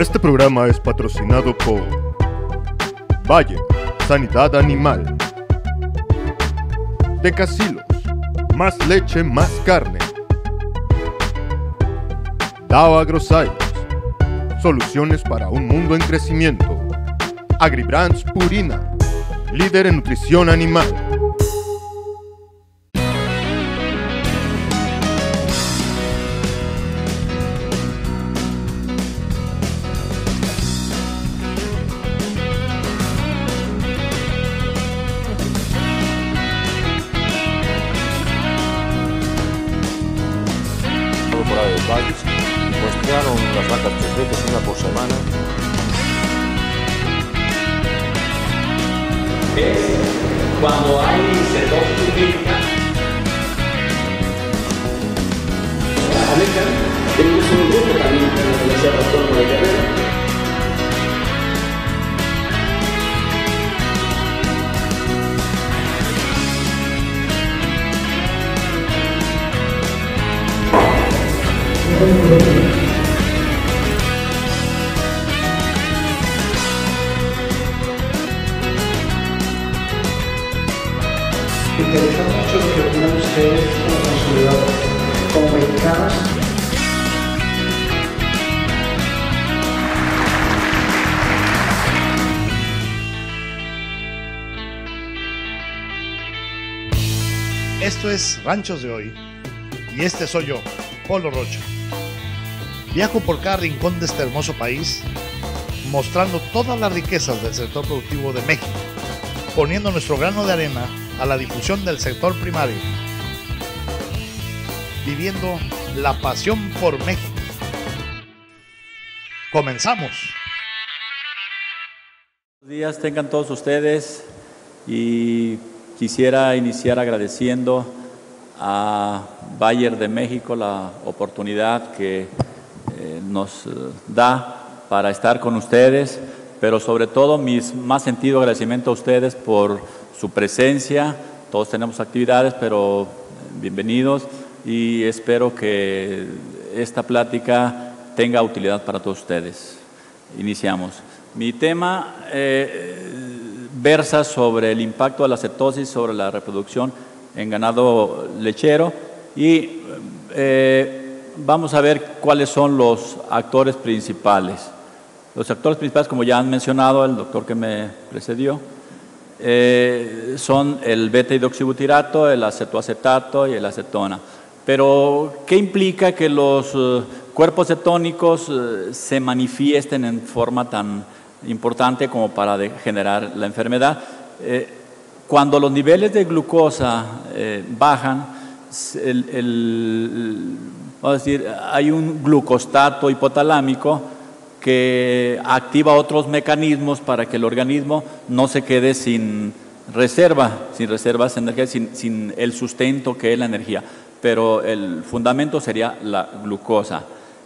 Este programa es patrocinado por Bayer, Sanidad Animal, Decasilos, más leche, más carne, Dow AgroScience, soluciones para un mundo en crecimiento, Agribrands Purina, líder en nutrición animal. Muestrearon las vacas 3 veces, una por semana. Cuando hay cetosis clínica, la beca, tenemos un grupo también en la Universidad Autónoma de Guerrero. Me interesa mucho lo que opinan ustedes como consumidores, como mexicanos. Esto es Ranchos de Hoy y este soy yo, Polo Rocha. Viajo por cada rincón de este hermoso país, mostrando todas las riquezas del sector productivo de México, poniendo nuestro grano de arena a la difusión del sector primario, viviendo la pasión por México. ¡Comenzamos! Buenos días tengan todos ustedes y quisiera iniciar agradeciendo a Bayer de México la oportunidad que nos da para estar con ustedes, pero sobre todo mi más sentido agradecimiento a ustedes por su presencia. Todos tenemos actividades, pero bienvenidos y espero que esta plática tenga utilidad para todos ustedes. Iniciamos. Mi tema versa sobre el impacto de la cetosis sobre la reproducción en ganado lechero y vamos a ver cuáles son los actores principales. Los actores principales, como ya han mencionado el doctor que me precedió, son el beta-hidroxibutirato, el acetoacetato y el acetona. Pero, ¿qué implica que los cuerpos cetónicos se manifiesten en forma tan importante como para generar la enfermedad? Cuando los niveles de glucosa bajan, vamos a decir, hay un glucostato hipotalámico que activa otros mecanismos para que el organismo no se quede sin reservas de energía, sin el sustento que es la energía. Pero el fundamento sería la glucosa.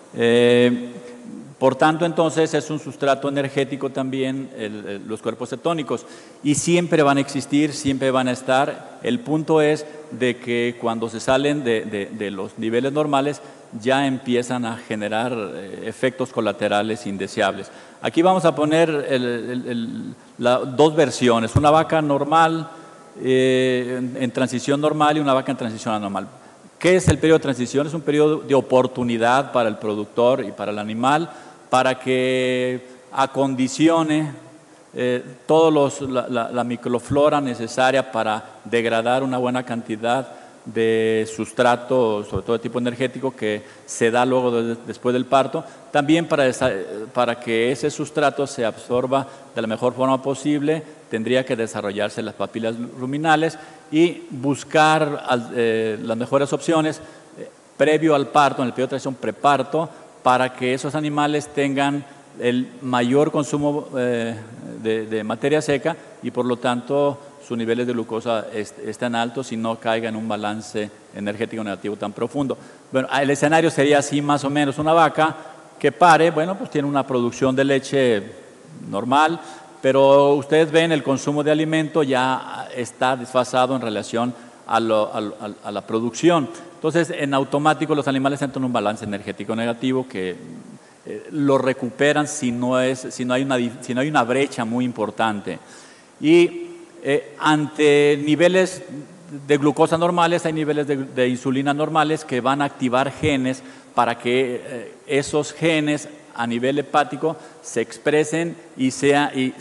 Por tanto, entonces, es un sustrato energético también los cuerpos cetónicos y siempre van a existir, siempre van a estar. El punto es de que cuando se salen de los niveles normales ya empiezan a generar efectos colaterales indeseables. Aquí vamos a poner dos versiones, una vaca normal en transición normal y una vaca en transición anormal. ¿Qué es el periodo de transición? Es un periodo de oportunidad para el productor y para el animal para que acondicione toda la microflora necesaria para degradar una buena cantidad de sustrato, sobre todo de tipo energético, que se da luego después del parto. También para que ese sustrato se absorba de la mejor forma posible, tendría que desarrollarse las papilas ruminales y buscar las mejores opciones previo al parto, en el periodo de transición preparto, para que esos animales tengan el mayor consumo de materia seca y por lo tanto sus niveles de glucosa están altos y no caigan en un balance energético negativo tan profundo. Bueno, el escenario sería así más o menos. Una vaca que pare, bueno, pues tiene una producción de leche normal, pero ustedes ven el consumo de alimento ya está desfasado en relación a la producción. Entonces, en automático los animales entran en un balance energético negativo que lo recuperan si no hay una brecha muy importante. Y ante niveles de glucosa normales, hay niveles de insulina normales que van a activar genes para que esos genes a nivel hepático se expresen y se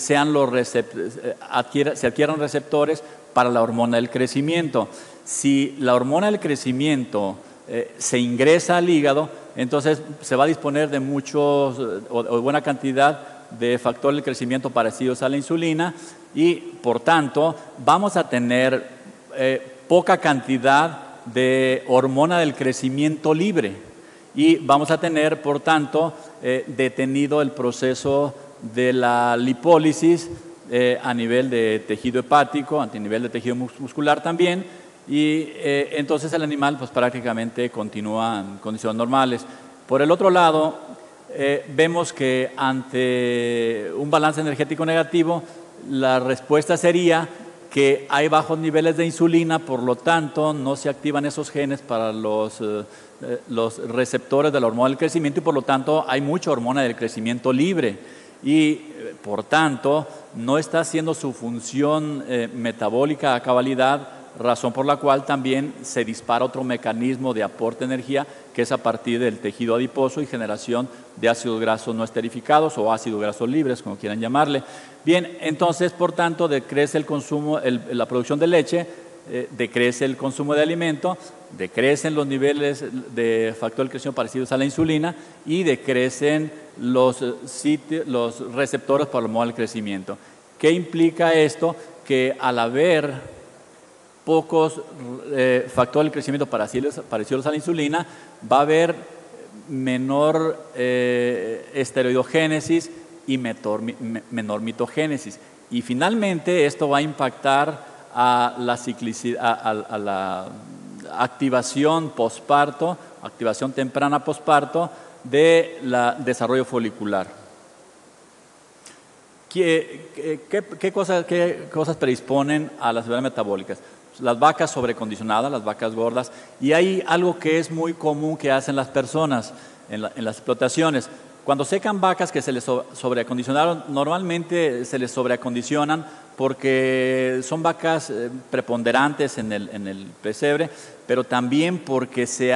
adquieran receptores para la hormona del crecimiento. Si la hormona del crecimiento se ingresa al hígado, entonces se va a disponer de muchos o buena cantidad de factores de crecimiento parecidos a la insulina y, por tanto, vamos a tener poca cantidad de hormona del crecimiento libre y vamos a tener, por tanto, detenido el proceso de la lipólisis a nivel de tejido hepático, a nivel de tejido muscular también, y entonces el animal pues prácticamente continúa en condiciones normales. Por el otro lado, vemos que ante un balance energético negativo, la respuesta sería que hay bajos niveles de insulina, por lo tanto no se activan esos genes para los receptores de la hormona del crecimiento y por lo tanto hay mucha hormona del crecimiento libre y por tanto no está haciendo su función metabólica a cabalidad, razón por la cual también se dispara otro mecanismo de aporte de energía que es a partir del tejido adiposo y generación de ácidos grasos no esterificados o ácidos grasos libres, como quieran llamarle. Bien, entonces, por tanto, decrece el consumo, la producción de leche, decrece el consumo de alimento, decrecen los niveles de factor de crecimiento parecidos a la insulina y decrecen los receptores para la hormona del crecimiento. ¿Qué implica esto? Que al haber pocos factores de crecimiento parecidos a la insulina, va a haber menor esteroidogénesis y menor mitogénesis. Y finalmente esto va a impactar a la activación posparto, activación temprana posparto del desarrollo folicular. ¿Qué cosas predisponen a las enfermedades metabólicas? Las vacas sobrecondicionadas, las vacas gordas, y hay algo que es muy común que hacen las personas en las explotaciones. Cuando secan vacas que se les sobreacondicionaron, normalmente se les sobreacondicionan porque son vacas preponderantes en el pesebre, pero también porque se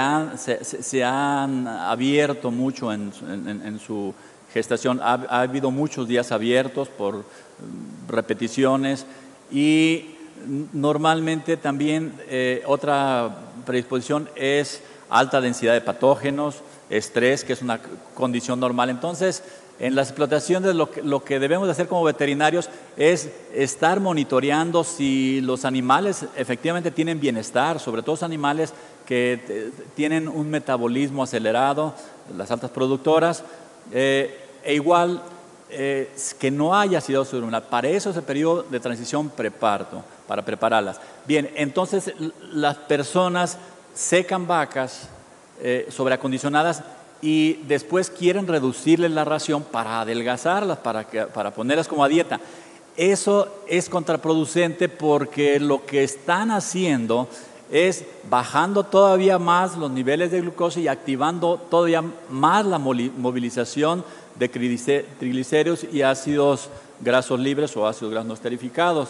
han abierto mucho en su gestación. Ha habido muchos días abiertos por repeticiones y normalmente también otra predisposición es alta densidad de patógenos, estrés, que es una condición normal. Entonces, en las explotaciones lo que debemos de hacer como veterinarios es estar monitoreando si los animales efectivamente tienen bienestar, sobre todo los animales que tienen un metabolismo acelerado, las altas productoras, igual que no haya acidosis hormonal. Para eso es el periodo de transición preparto, para prepararlas. Bien, entonces las personas secan vacas sobreacondicionadas y después quieren reducirles la ración para adelgazarlas, para ponerlas como a dieta. Eso es contraproducente porque lo que están haciendo es bajando todavía más los niveles de glucosa y activando todavía más la movilización de triglicéridos y ácidos grasos libres o ácidos grasos no esterificados.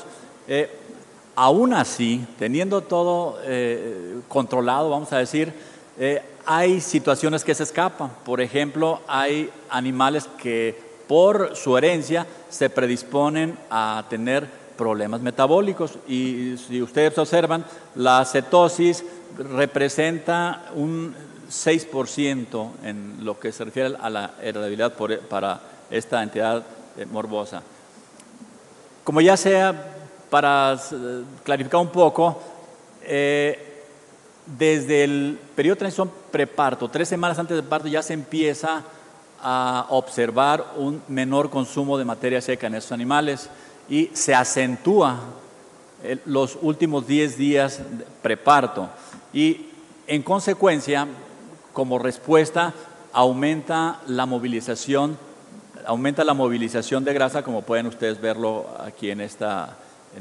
Aún así, teniendo todo controlado, vamos a decir, hay situaciones que se escapan. Por ejemplo, hay animales que por su herencia se predisponen a tener problemas metabólicos y si ustedes observan, la cetosis representa un 6% en lo que se refiere a la heredabilidad para esta entidad morbosa. Como ya sea, para clarificar un poco, desde el periodo de transición preparto, 3 semanas antes del parto, ya se empieza a observar un menor consumo de materia seca en estos animales y se acentúa los últimos 10 días preparto y en consecuencia, como respuesta, aumenta la movilización de grasa, como pueden ustedes verlo aquí en esta.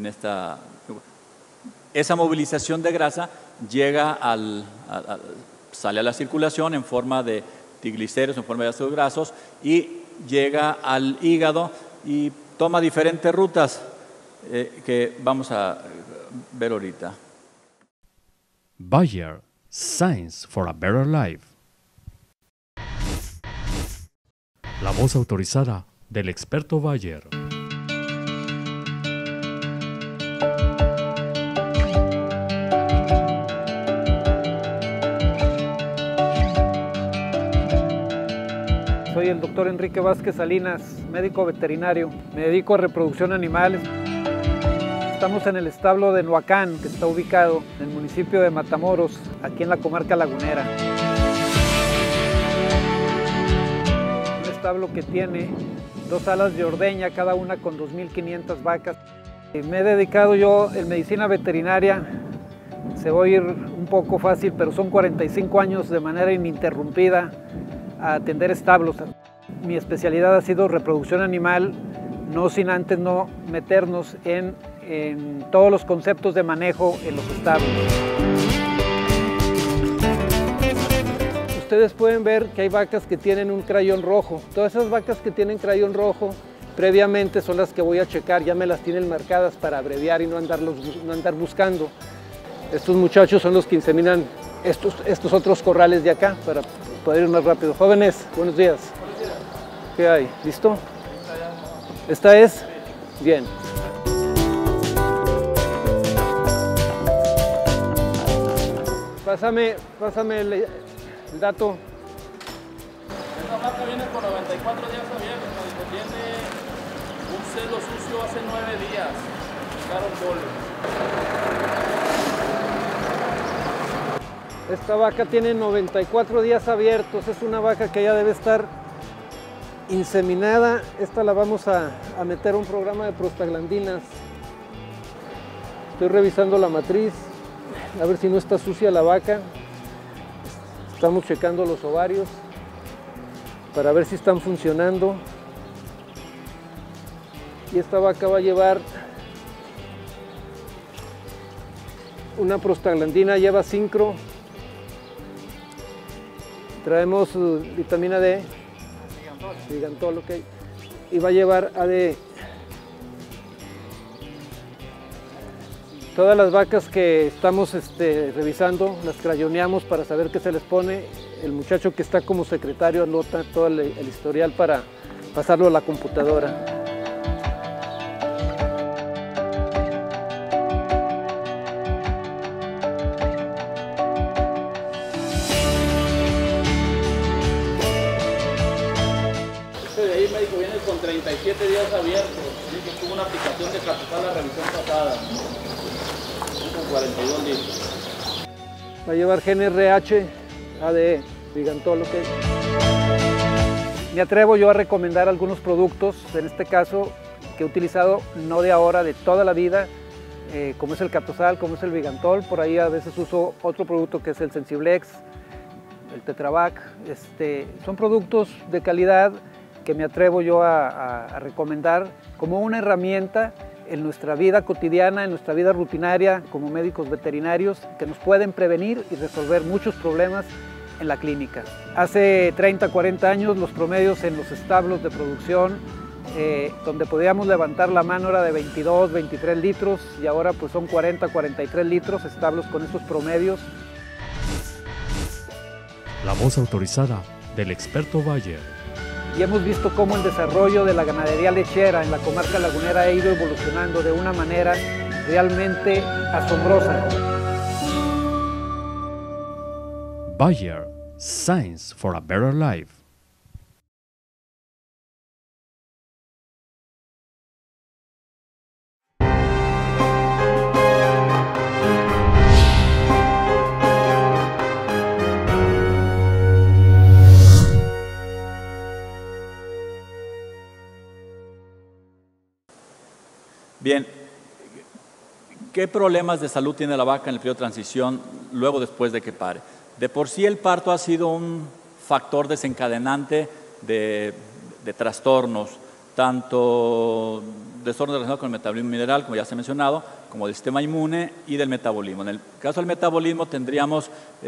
Esa movilización de grasa llega sale a la circulación en forma de triglicéridos en forma de ácidos grasos y llega al hígado y toma diferentes rutas que vamos a ver ahorita. Bayer, Science for a Better Life. La voz autorizada del experto Bayer. Soy el doctor Enrique Vázquez Salinas, médico veterinario. Me dedico a reproducción animal. Estamos en el establo de Noacán, que está ubicado en el municipio de Matamoros, aquí en la comarca lagunera. Un establo que tiene 2 salas de ordeña, cada una con 2.500 vacas. Me he dedicado yo en medicina veterinaria, se va a oír un poco fácil, pero son 45 años de manera ininterrumpida a atender establos. Mi especialidad ha sido reproducción animal, no sin antes no meternos en todos los conceptos de manejo en los establos. Ustedes pueden ver que hay vacas que tienen un crayón rojo. Todas esas vacas que tienen crayón rojo previamente son las que voy a checar, ya me las tienen marcadas para abreviar y no andar buscando. Estos muchachos son los que inseminan estos otros corrales de acá para poder ir más rápido. Jóvenes, buenos días. Buenos días. ¿Qué hay? ¿Listo? ¿Esta es? Bien. Pásame el dato. Esta vaca viene por 94 días abiertos, tiene un celo sucio hace 9 días. Sacaron polvo. Esta vaca tiene 94 días abiertos, es una vaca que ya debe estar inseminada. Esta la vamos a meter a un programa de prostaglandinas. Estoy revisando la matriz, a ver si no está sucia la vaca. Estamos checando los ovarios para ver si están funcionando. Y esta vaca va a llevar una prostaglandina, lleva sincro. Traemos vitamina D, Vigantol, ok, y va a llevar AD. Todas las vacas que estamos revisando, las crayoneamos para saber qué se les pone. El muchacho que está como secretario anota todo el historial para pasarlo a la computadora. Viene con 37 días abiertos, tuvo una aplicación de capital la revisión pasada, con 42 litros. Va a llevar GNRH, ADE, Vigantol, ok. Me atrevo yo a recomendar algunos productos, en este caso, que he utilizado no de ahora, de toda la vida, como es el Captosal, como es el Vigantol. Por ahí a veces uso otro producto que es el Sensiblex, el Tetravac. Son productos de calidad que me atrevo yo a recomendar como una herramienta en nuestra vida cotidiana, en nuestra vida rutinaria como médicos veterinarios, que nos pueden prevenir y resolver muchos problemas en la clínica. Hace 30, 40 años los promedios en los establos de producción, donde podíamos levantar la mano era de 22, 23 litros y ahora pues son 40, 43 litros establos con estos promedios. La voz autorizada del experto Bayer. Y hemos visto cómo el desarrollo de la ganadería lechera en la comarca lagunera ha ido evolucionando de una manera realmente asombrosa. Bayer, Science for a Better Life. Bien, ¿qué problemas de salud tiene la vaca en el periodo de transición luego después de que pare? De por sí el parto ha sido un factor desencadenante de trastornos, tanto desorden relacionado con el metabolismo mineral, como ya se ha mencionado, como del sistema inmune y del metabolismo. En el caso del metabolismo tendríamos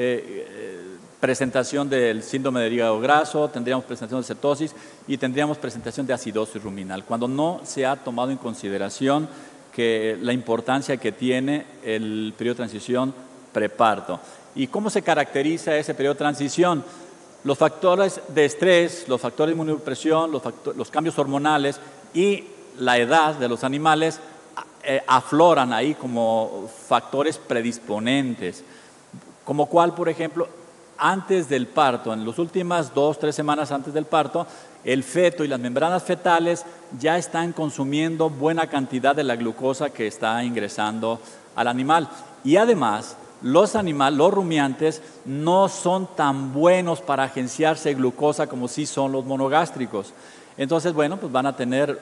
presentación del síndrome del hígado graso, tendríamos presentación de cetosis y tendríamos presentación de acidosis ruminal, cuando no se ha tomado en consideración que la importancia que tiene el periodo de transición preparto. ¿Y cómo se caracteriza ese periodo de transición? Los factores de estrés, los factores de inmunodepresión, los cambios hormonales y la edad de los animales afloran ahí como factores predisponentes, como cual, por ejemplo, antes del parto, en las últimas 2-3 semanas antes del parto, el feto y las membranas fetales ya están consumiendo buena cantidad de la glucosa que está ingresando al animal. Y además, los rumiantes no son tan buenos para agenciarse glucosa como sí son los monogástricos. Entonces, bueno, pues van a tener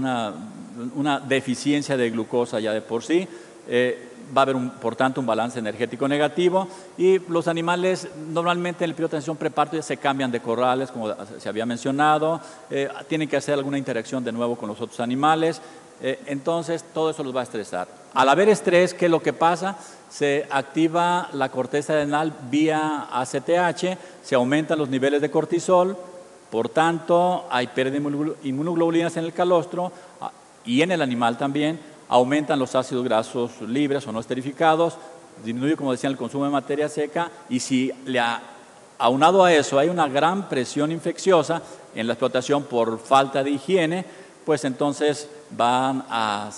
una deficiencia de glucosa ya de por sí. Va a haber, por tanto, un balance energético negativo y los animales normalmente en el periodo de transición preparto ya se cambian de corrales, como se había mencionado, tienen que hacer alguna interacción de nuevo con los otros animales, entonces todo eso los va a estresar. Al haber estrés, ¿qué es lo que pasa? Se activa la corteza adrenal vía ACTH, se aumentan los niveles de cortisol, por tanto hay pérdida de inmunoglobulinas en el calostro y en el animal también. Aumentan los ácidos grasos libres o no esterificados, disminuye, como decía, el consumo de materia seca y si aunado a eso hay una gran presión infecciosa en la explotación por falta de higiene, pues entonces van a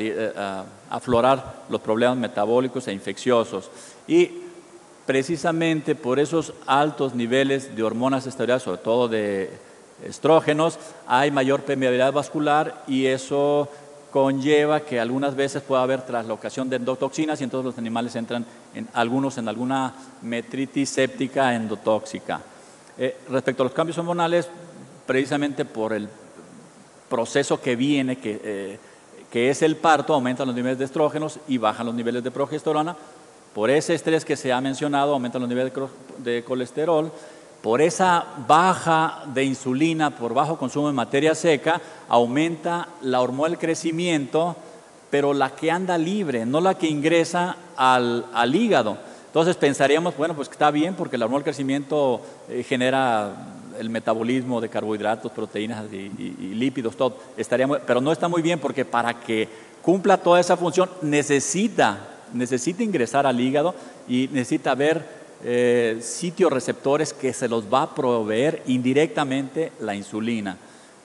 aflorar los problemas metabólicos e infecciosos. Y precisamente por esos altos niveles de hormonas esteroideas, sobre todo de estrógenos, hay mayor permeabilidad vascular y eso conlleva que algunas veces pueda haber traslocación de endotoxinas y entonces los animales entran en alguna metritis séptica endotóxica. Respecto a los cambios hormonales, precisamente por el proceso que viene, que es el parto, aumentan los niveles de estrógenos y bajan los niveles de progesterona. Por ese estrés que se ha mencionado, aumentan los niveles de colesterol. Por esa baja de insulina, por bajo consumo de materia seca, aumenta la hormona del crecimiento, pero la que anda libre, no la que ingresa al hígado. Entonces pensaríamos, bueno, pues está bien porque la hormona del crecimiento genera el metabolismo de carbohidratos, proteínas y lípidos, todo. Pero no está muy bien porque para que cumpla toda esa función necesita ingresar al hígado y necesita haber sitios receptores que se los va a proveer indirectamente la insulina.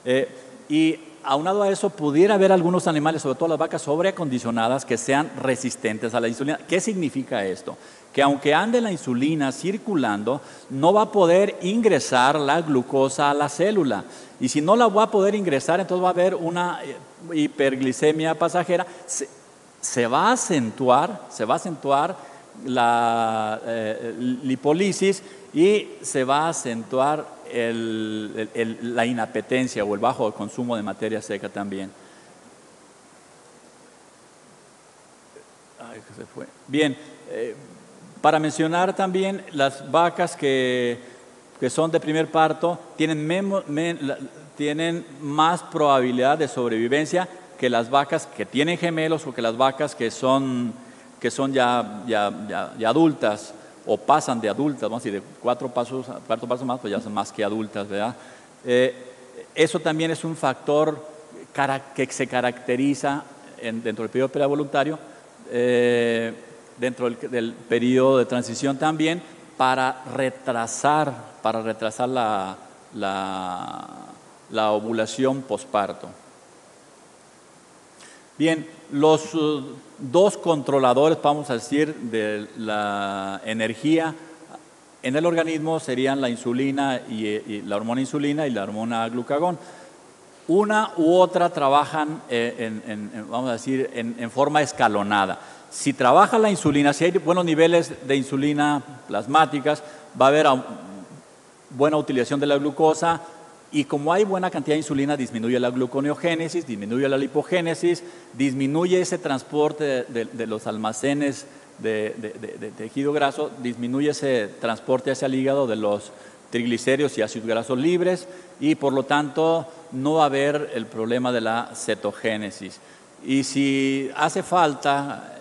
Y aunado a eso, pudiera haber algunos animales, sobre todo las vacas sobreacondicionadas, que sean resistentes a la insulina. ¿Qué significa esto? Que aunque ande la insulina circulando, no va a poder ingresar la glucosa a la célula. Y si no la va a poder ingresar, entonces va a haber una hiperglicemia pasajera. Se va a acentuar la lipólisis y se va a acentuar la inapetencia o el bajo consumo de materia seca también. Ay, que se fue. Bien, para mencionar también las vacas que son de primer parto tienen más probabilidad de sobrevivencia que las vacas que tienen gemelos o que las vacas que son ya adultas o pasan de adultas, vamos a decir, de cuarto paso más, pues ya son más que adultas, ¿verdad? Eso también es un factor que se caracteriza dentro del periodo prevoluntario, dentro del periodo de transición también, para retrasar la ovulación posparto. Bien, los dos controladores, vamos a decir, de la energía en el organismo serían la insulina y la hormona insulina y la hormona glucagón. Una u otra trabajan, vamos a decir, en forma escalonada. Si trabaja la insulina, si hay buenos niveles de insulina plasmáticas, va a haber buena utilización de la glucosa. Y como hay buena cantidad de insulina, disminuye la gluconeogénesis, disminuye la lipogénesis, disminuye ese transporte de los almacenes de tejido graso, disminuye ese transporte hacia el hígado de los triglicéridos y ácidos grasos libres, y por lo tanto no va a haber el problema de la cetogénesis. Y si hace falta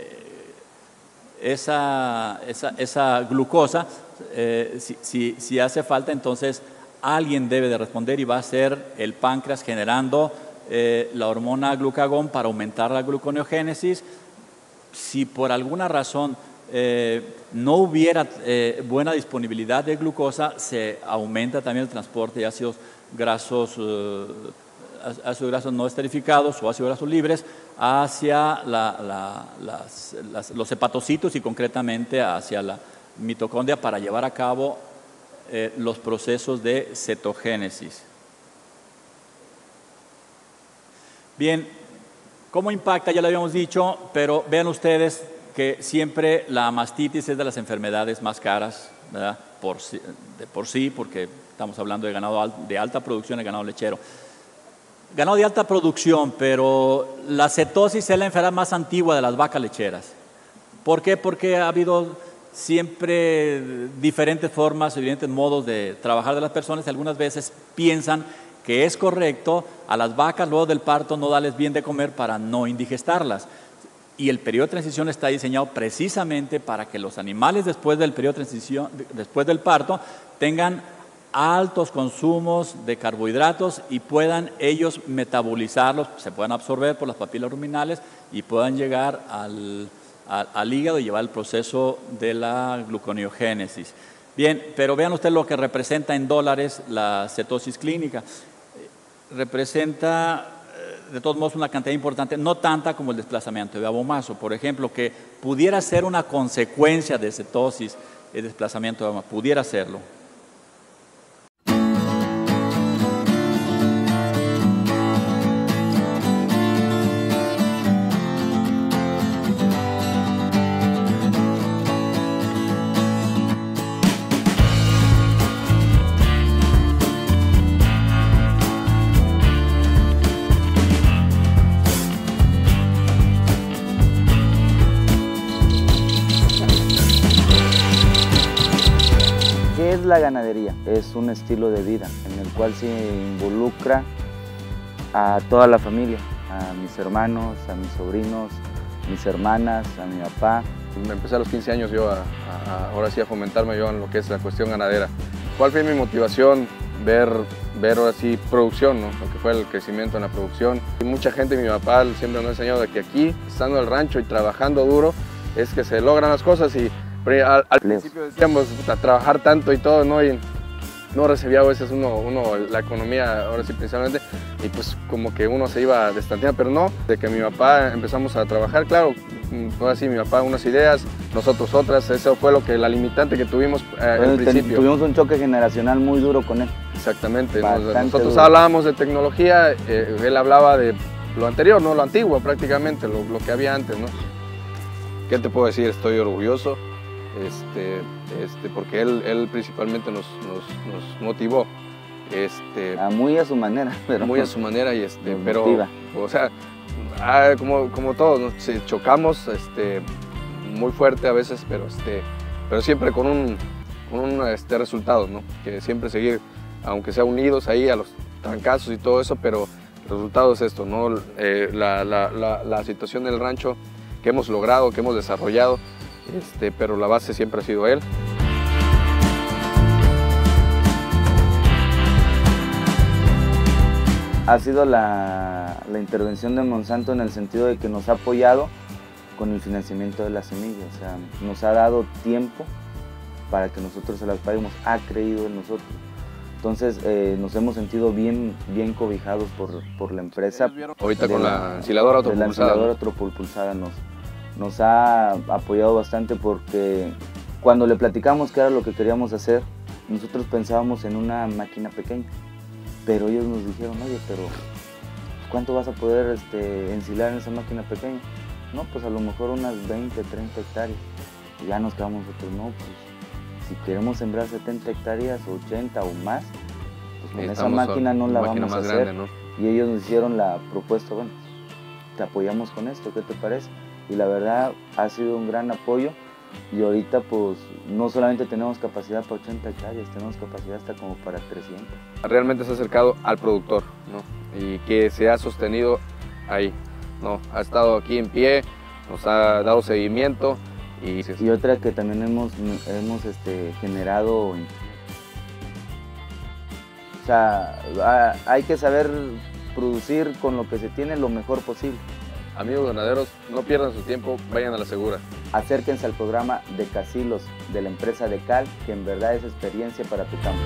esa glucosa, si hace falta, entonces alguien debe de responder y va a ser el páncreas generando la hormona glucagón para aumentar la gluconeogénesis. Si por alguna razón no hubiera buena disponibilidad de glucosa, se aumenta también el transporte de ácidos grasos no esterificados o ácidos grasos libres hacia los hepatocitos y concretamente hacia la mitocondria para llevar a cabo los procesos de cetogénesis. Bien, ¿cómo impacta? Ya lo habíamos dicho, pero vean ustedes que siempre la mastitis es de las enfermedades más caras, ¿verdad? De por sí, porque estamos hablando de ganado de alta producción, el ganado lechero. Ganado de alta producción, pero la cetosis es la enfermedad más antigua de las vacas lecheras. ¿Por qué? Porque ha habido siempre diferentes formas, diferentes modos de trabajar de las personas y algunas veces piensan que es correcto a las vacas luego del parto no darles bien de comer para no indigestarlas. Y el periodo de transición está diseñado precisamente para que los animales después del periodo de transición, después del parto, tengan altos consumos de carbohidratos y puedan ellos metabolizarlos, se puedan absorber por las papilas ruminales y puedan llegar al hígado y llevar el proceso de la gluconeogénesis. Bien, pero vean ustedes lo que representa en dólares la cetosis clínica. Representa de todos modos una cantidad importante, no tanta como el desplazamiento de abomazo, por ejemplo, que pudiera ser una consecuencia de cetosis, el desplazamiento de abomazo, pudiera serlo. La ganadería es un estilo de vida en el cual se involucra a toda la familia, a mis hermanos, a mis sobrinos, mis hermanas, a mi papá. Empecé a los 15 años yo ahora sí a fomentarme yo en lo que es la cuestión ganadera. ¿Cuál fue mi motivación? Ver ahora sí producción, ¿no? Lo que fue el crecimiento en la producción. Y mucha gente, mi papá siempre nos ha enseñado de que aquí, estando en el rancho y trabajando duro, es que se logran las cosas y al principio decíamos a trabajar tanto y todo, ¿no? Y no recibía a veces uno la economía, ahora sí principalmente, y pues como que uno se iba destanteando, pero no, de que mi papá empezamos a trabajar, claro, ahora sí mi papá unas ideas, nosotros otras, eso fue la limitante que tuvimos al principio. Tuvimos un choque generacional muy duro con él. Exactamente, nosotros hablábamos de tecnología, él hablaba de lo anterior, ¿no? Lo antiguo prácticamente, lo que había antes, ¿no? ¿Qué te puedo decir? Estoy orgulloso. Porque él principalmente nos motivó. Muy a su manera. Pero muy a su manera, pero, o sea, como todos, ¿no? Chocamos muy fuerte a veces, pero siempre con un resultado, ¿no? Que siempre seguir, aunque sea unidos ahí a los trancazos y todo eso, pero el resultado es esto, ¿no? La situación del rancho que hemos logrado, que hemos desarrollado, pero la base siempre ha sido él. Ha sido la intervención de Monsanto en el sentido de que nos ha apoyado con el financiamiento de la semilla, o sea, nos ha dado tiempo para que nosotros se las paguemos, ha creído en nosotros. Entonces nos hemos sentido bien cobijados por la empresa. Ahorita con la ensiladora autopulsada. La ensiladora autopulsada nos ha apoyado bastante porque cuando le platicamos qué era lo que queríamos hacer, nosotros pensábamos en una máquina pequeña, pero ellos nos dijeron, oye, pero ¿cuánto vas a poder ensilar en esa máquina pequeña? No, pues a lo mejor unas 20, 30 hectáreas. Y ya nos quedamos nosotros, no, pues si queremos sembrar 70 hectáreas, 80 o más, pues con esa máquina no la vamos a hacer. Grande, ¿no? Y ellos nos hicieron la propuesta, bueno, te apoyamos con esto, ¿qué te parece? Y la verdad ha sido un gran apoyo Y ahorita pues no solamente tenemos capacidad para 80 hectáreas, tenemos capacidad hasta como para 300. Realmente se ha acercado al productor, ¿no? Y que se ha sostenido ahí, ¿no? Ha estado aquí en pie, nos ha dado seguimiento. Y otra que también hemos generado, o sea, hay que saber producir con lo que se tiene lo mejor posible. Amigos ganaderos, no pierdan su tiempo, vayan a la segura. Acérquense al programa de Casillos de la empresa Decal, que en verdad es experiencia para tu campo.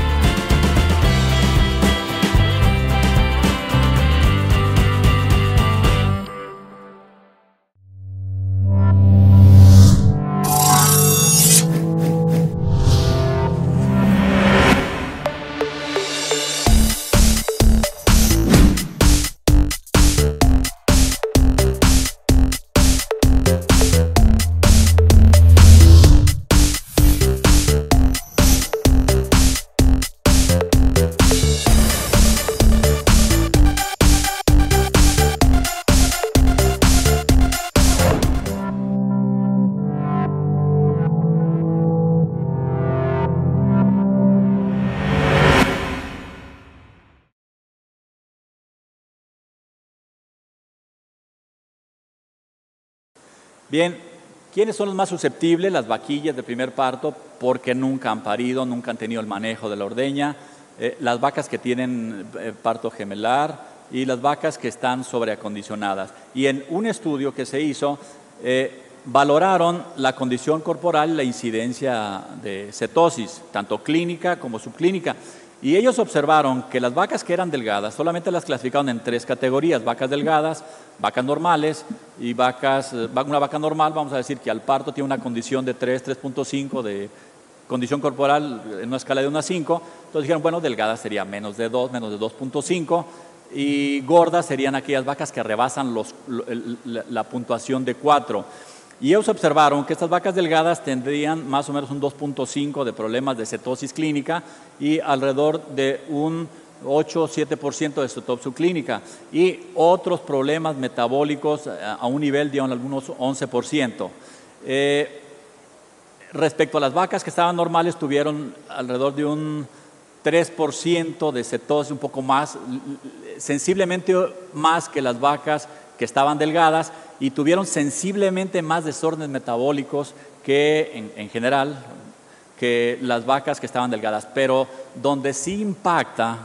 Bien, ¿quiénes son los más susceptibles? Las vaquillas de primer parto, porque nunca han parido, nunca han tenido el manejo de la ordeña, las vacas que tienen parto gemelar y las vacas que están sobreacondicionadas. Y en un estudio que se hizo, valoraron la condición corporal y la incidencia de cetosis, tanto clínica como subclínica. Y ellos observaron que las vacas que eran delgadas solamente las clasificaron en 3 categorías: vacas delgadas, vacas normales y una vaca normal, vamos a decir que al parto tiene una condición de 3.5 de condición corporal en una escala de 1 a 5. Entonces dijeron, bueno, delgadas sería menos de 2, menos de 2.5, y gordas serían aquellas vacas que rebasan la puntuación de 4. Y ellos observaron que estas vacas delgadas tendrían más o menos un 2.5 de problemas de cetosis clínica y alrededor de un 8 o 7% de cetosis subclínica, y otros problemas metabólicos a un nivel de algunos 11%. Respecto a las vacas que estaban normales, tuvieron alrededor de un 3% de cetosis, un poco más, sensiblemente más que las vacas que estaban delgadas, y tuvieron sensiblemente más desórdenes metabólicos que en general que las vacas que estaban delgadas. Pero donde sí impacta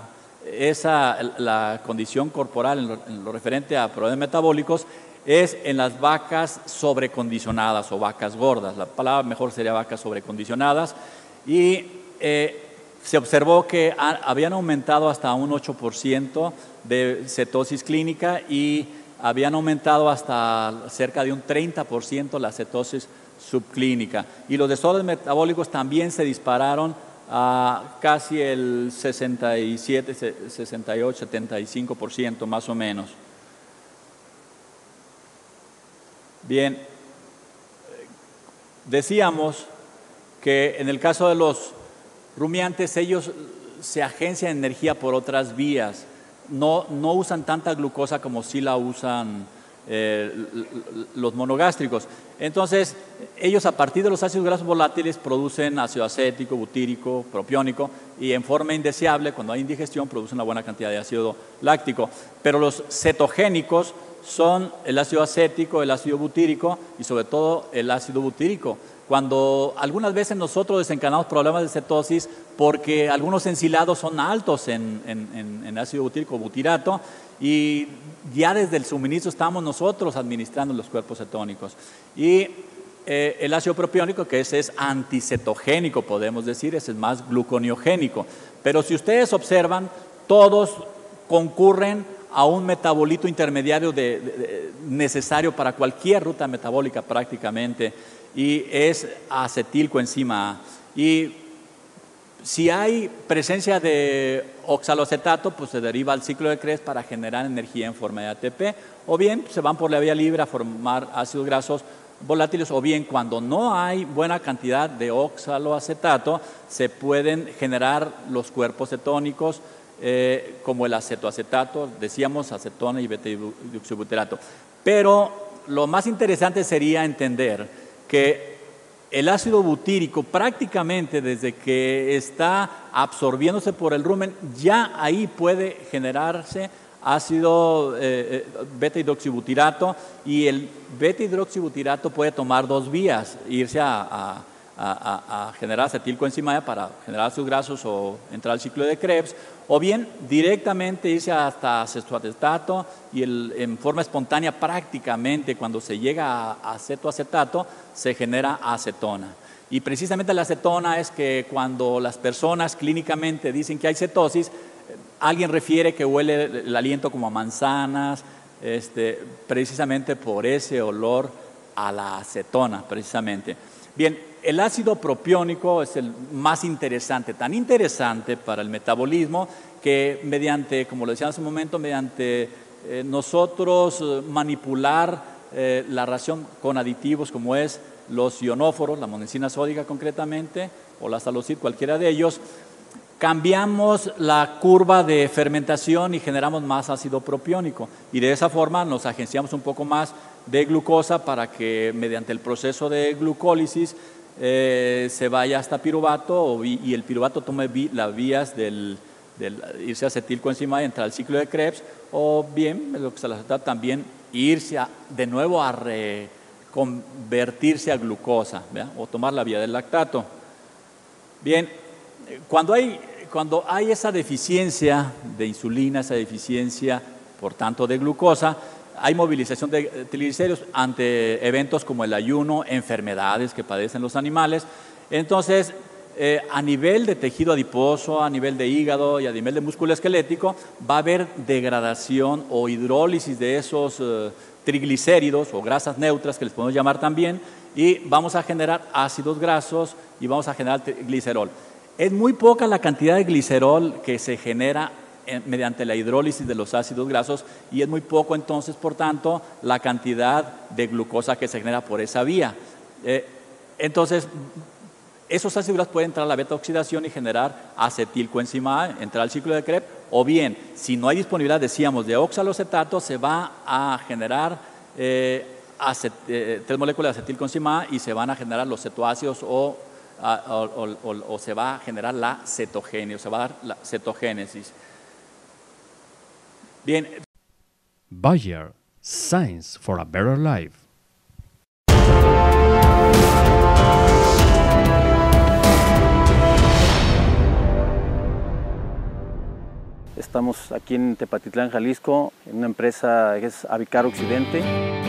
la condición corporal en lo referente a problemas metabólicos es en las vacas sobrecondicionadas o vacas gordas. La palabra mejor sería vacas sobrecondicionadas, y se observó que habían aumentado hasta un 8% de cetosis clínica y habían aumentado hasta cerca de un 30% la cetosis subclínica. Y los desórdenes metabólicos también se dispararon a casi el 67, 68, 75% más o menos. Bien, decíamos que en el caso de los rumiantes, ellos se agencian energía por otras vías. No usan tanta glucosa como sí la usan los monogástricos. Entonces, ellos a partir de los ácidos grasos volátiles producen ácido acético, butírico, propiónico, y en forma indeseable, cuando hay indigestión, producen una buena cantidad de ácido láctico. Pero los cetogénicos son el ácido acético, el ácido butírico y sobre todo el ácido butírico. Cuando algunas veces nosotros desencadenamos problemas de cetosis porque algunos ensilados son altos en ácido butírico o butirato, y ya desde el suministro estamos nosotros administrando los cuerpos cetónicos. Y el ácido propiónico, que ese es anticetogénico, podemos decir, ese es más gluconeogénico. Pero si ustedes observan, todos concurren a un metabolito intermediario necesario para cualquier ruta metabólica prácticamente, y es acetilcoenzima A. Y si hay presencia de oxaloacetato, pues se deriva al ciclo de Krebs para generar energía en forma de ATP, o bien se van por la vía libre a formar ácidos grasos volátiles, o bien cuando no hay buena cantidad de oxaloacetato, se pueden generar los cuerpos cetónicos como el acetoacetato, decíamos acetona y beta-hidroxibutirato. Pero lo más interesante sería entender que el ácido butírico prácticamente desde que está absorbiéndose por el rumen, ya ahí puede generarse ácido beta-hidroxibutirato, y el beta-hidroxibutirato puede tomar dos vías, irse a generar acetilcoenzimada para generar ácidos grasos o entrar al ciclo de Krebs, o bien directamente irse hasta cetoacetato y en forma espontánea prácticamente cuando se llega a cetoacetato se genera acetona. Y precisamente la acetona es que cuando las personas clínicamente dicen que hay cetosis, alguien refiere que huele el aliento como a manzanas, precisamente por ese olor a la acetona, precisamente. Bien, el ácido propiónico es el más interesante, tan interesante para el metabolismo que mediante, como lo decía hace un momento, mediante nosotros manipular la reacción con aditivos como es los ionóforos, la monensina sódica concretamente, o la salocid, cualquiera de ellos, cambiamos la curva de fermentación y generamos más ácido propiónico. Y de esa forma nos agenciamos un poco más de glucosa para que mediante el proceso de glucólisis se vaya hasta piruvato y el piruvato tome las vías del irse a acetilcoenzimada y entrar al ciclo de Krebs, o bien, lo que se les da también, irse de nuevo a reconvertirse a glucosa, ¿verdad? O tomar la vía del lactato. Bien, cuando hay esa deficiencia de insulina, esa deficiencia, por tanto, de glucosa, hay movilización de triglicéridos ante eventos como el ayuno, enfermedades que padecen los animales. Entonces, a nivel de tejido adiposo, a nivel de hígado y a nivel de músculo esquelético, va a haber degradación o hidrólisis de esos triglicéridos o grasas neutras, que les podemos llamar también, y vamos a generar ácidos grasos y vamos a generar glicerol. Es muy poca la cantidad de glicerol que se genera mediante la hidrólisis de los ácidos grasos, y es muy poco entonces, por tanto, la cantidad de glucosa que se genera por esa vía. Entonces, esos ácidos grasos pueden entrar a la beta-oxidación y generar acetilcoenzimada, entrar al ciclo de Krebs, o bien, si no hay disponibilidad, decíamos, de oxalocetato, se va a generar 3 moléculas de acetilcoenzimada y se van a generar los cetoácidos o se va a generar la cetogénesis, se va a dar la cetogénesis. Bien. Bayer, Science for a Better Life. Estamos aquí en Tepatitlán, Jalisco, en una empresa que es Avicar Occidente.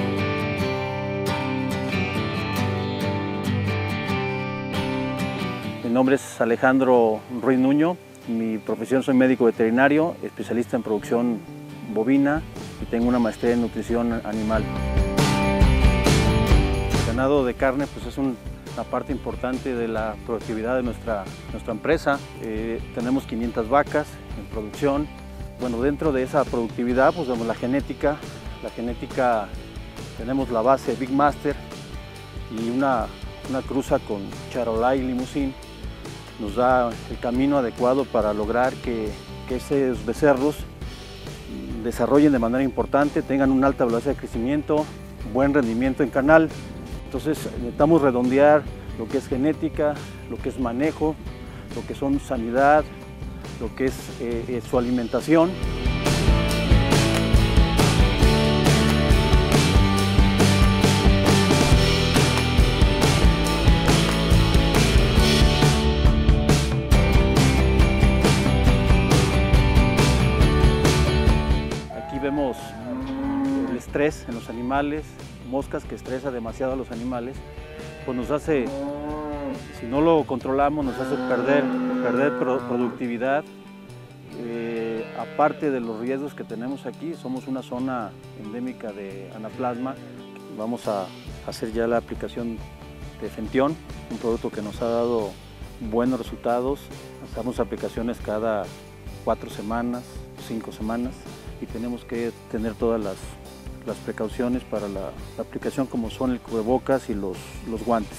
Mi nombre es Alejandro Ruiz Nuño. Mi profesión, soy médico veterinario, especialista en producción bovina y tengo una maestría en nutrición animal. El ganado de carne pues es una parte importante de la productividad de nuestra empresa. Tenemos 500 vacas en producción. Bueno, dentro de esa productividad pues vemos la genética. La genética, tenemos la base Big Master y una cruza con Charolais Limousin. Nos da el camino adecuado para lograr que esos becerros desarrollen de manera importante, tengan una alta velocidad de crecimiento, buen rendimiento en canal. Entonces necesitamos redondear lo que es genética, lo que es manejo, lo que son sanidad, lo que es su alimentación. Vemos el estrés en los animales, moscas que estresa demasiado a los animales, pues nos hace, si no lo controlamos, nos hace perder productividad. Aparte de los riesgos que tenemos aquí, somos una zona endémica de anaplasma. Vamos a hacer ya la aplicación de Fentión, un producto que nos ha dado buenos resultados. Hacemos aplicaciones cada 4 semanas, 5 semanas. Y tenemos que tener todas las precauciones para la aplicación, como son el cubrebocas y los guantes.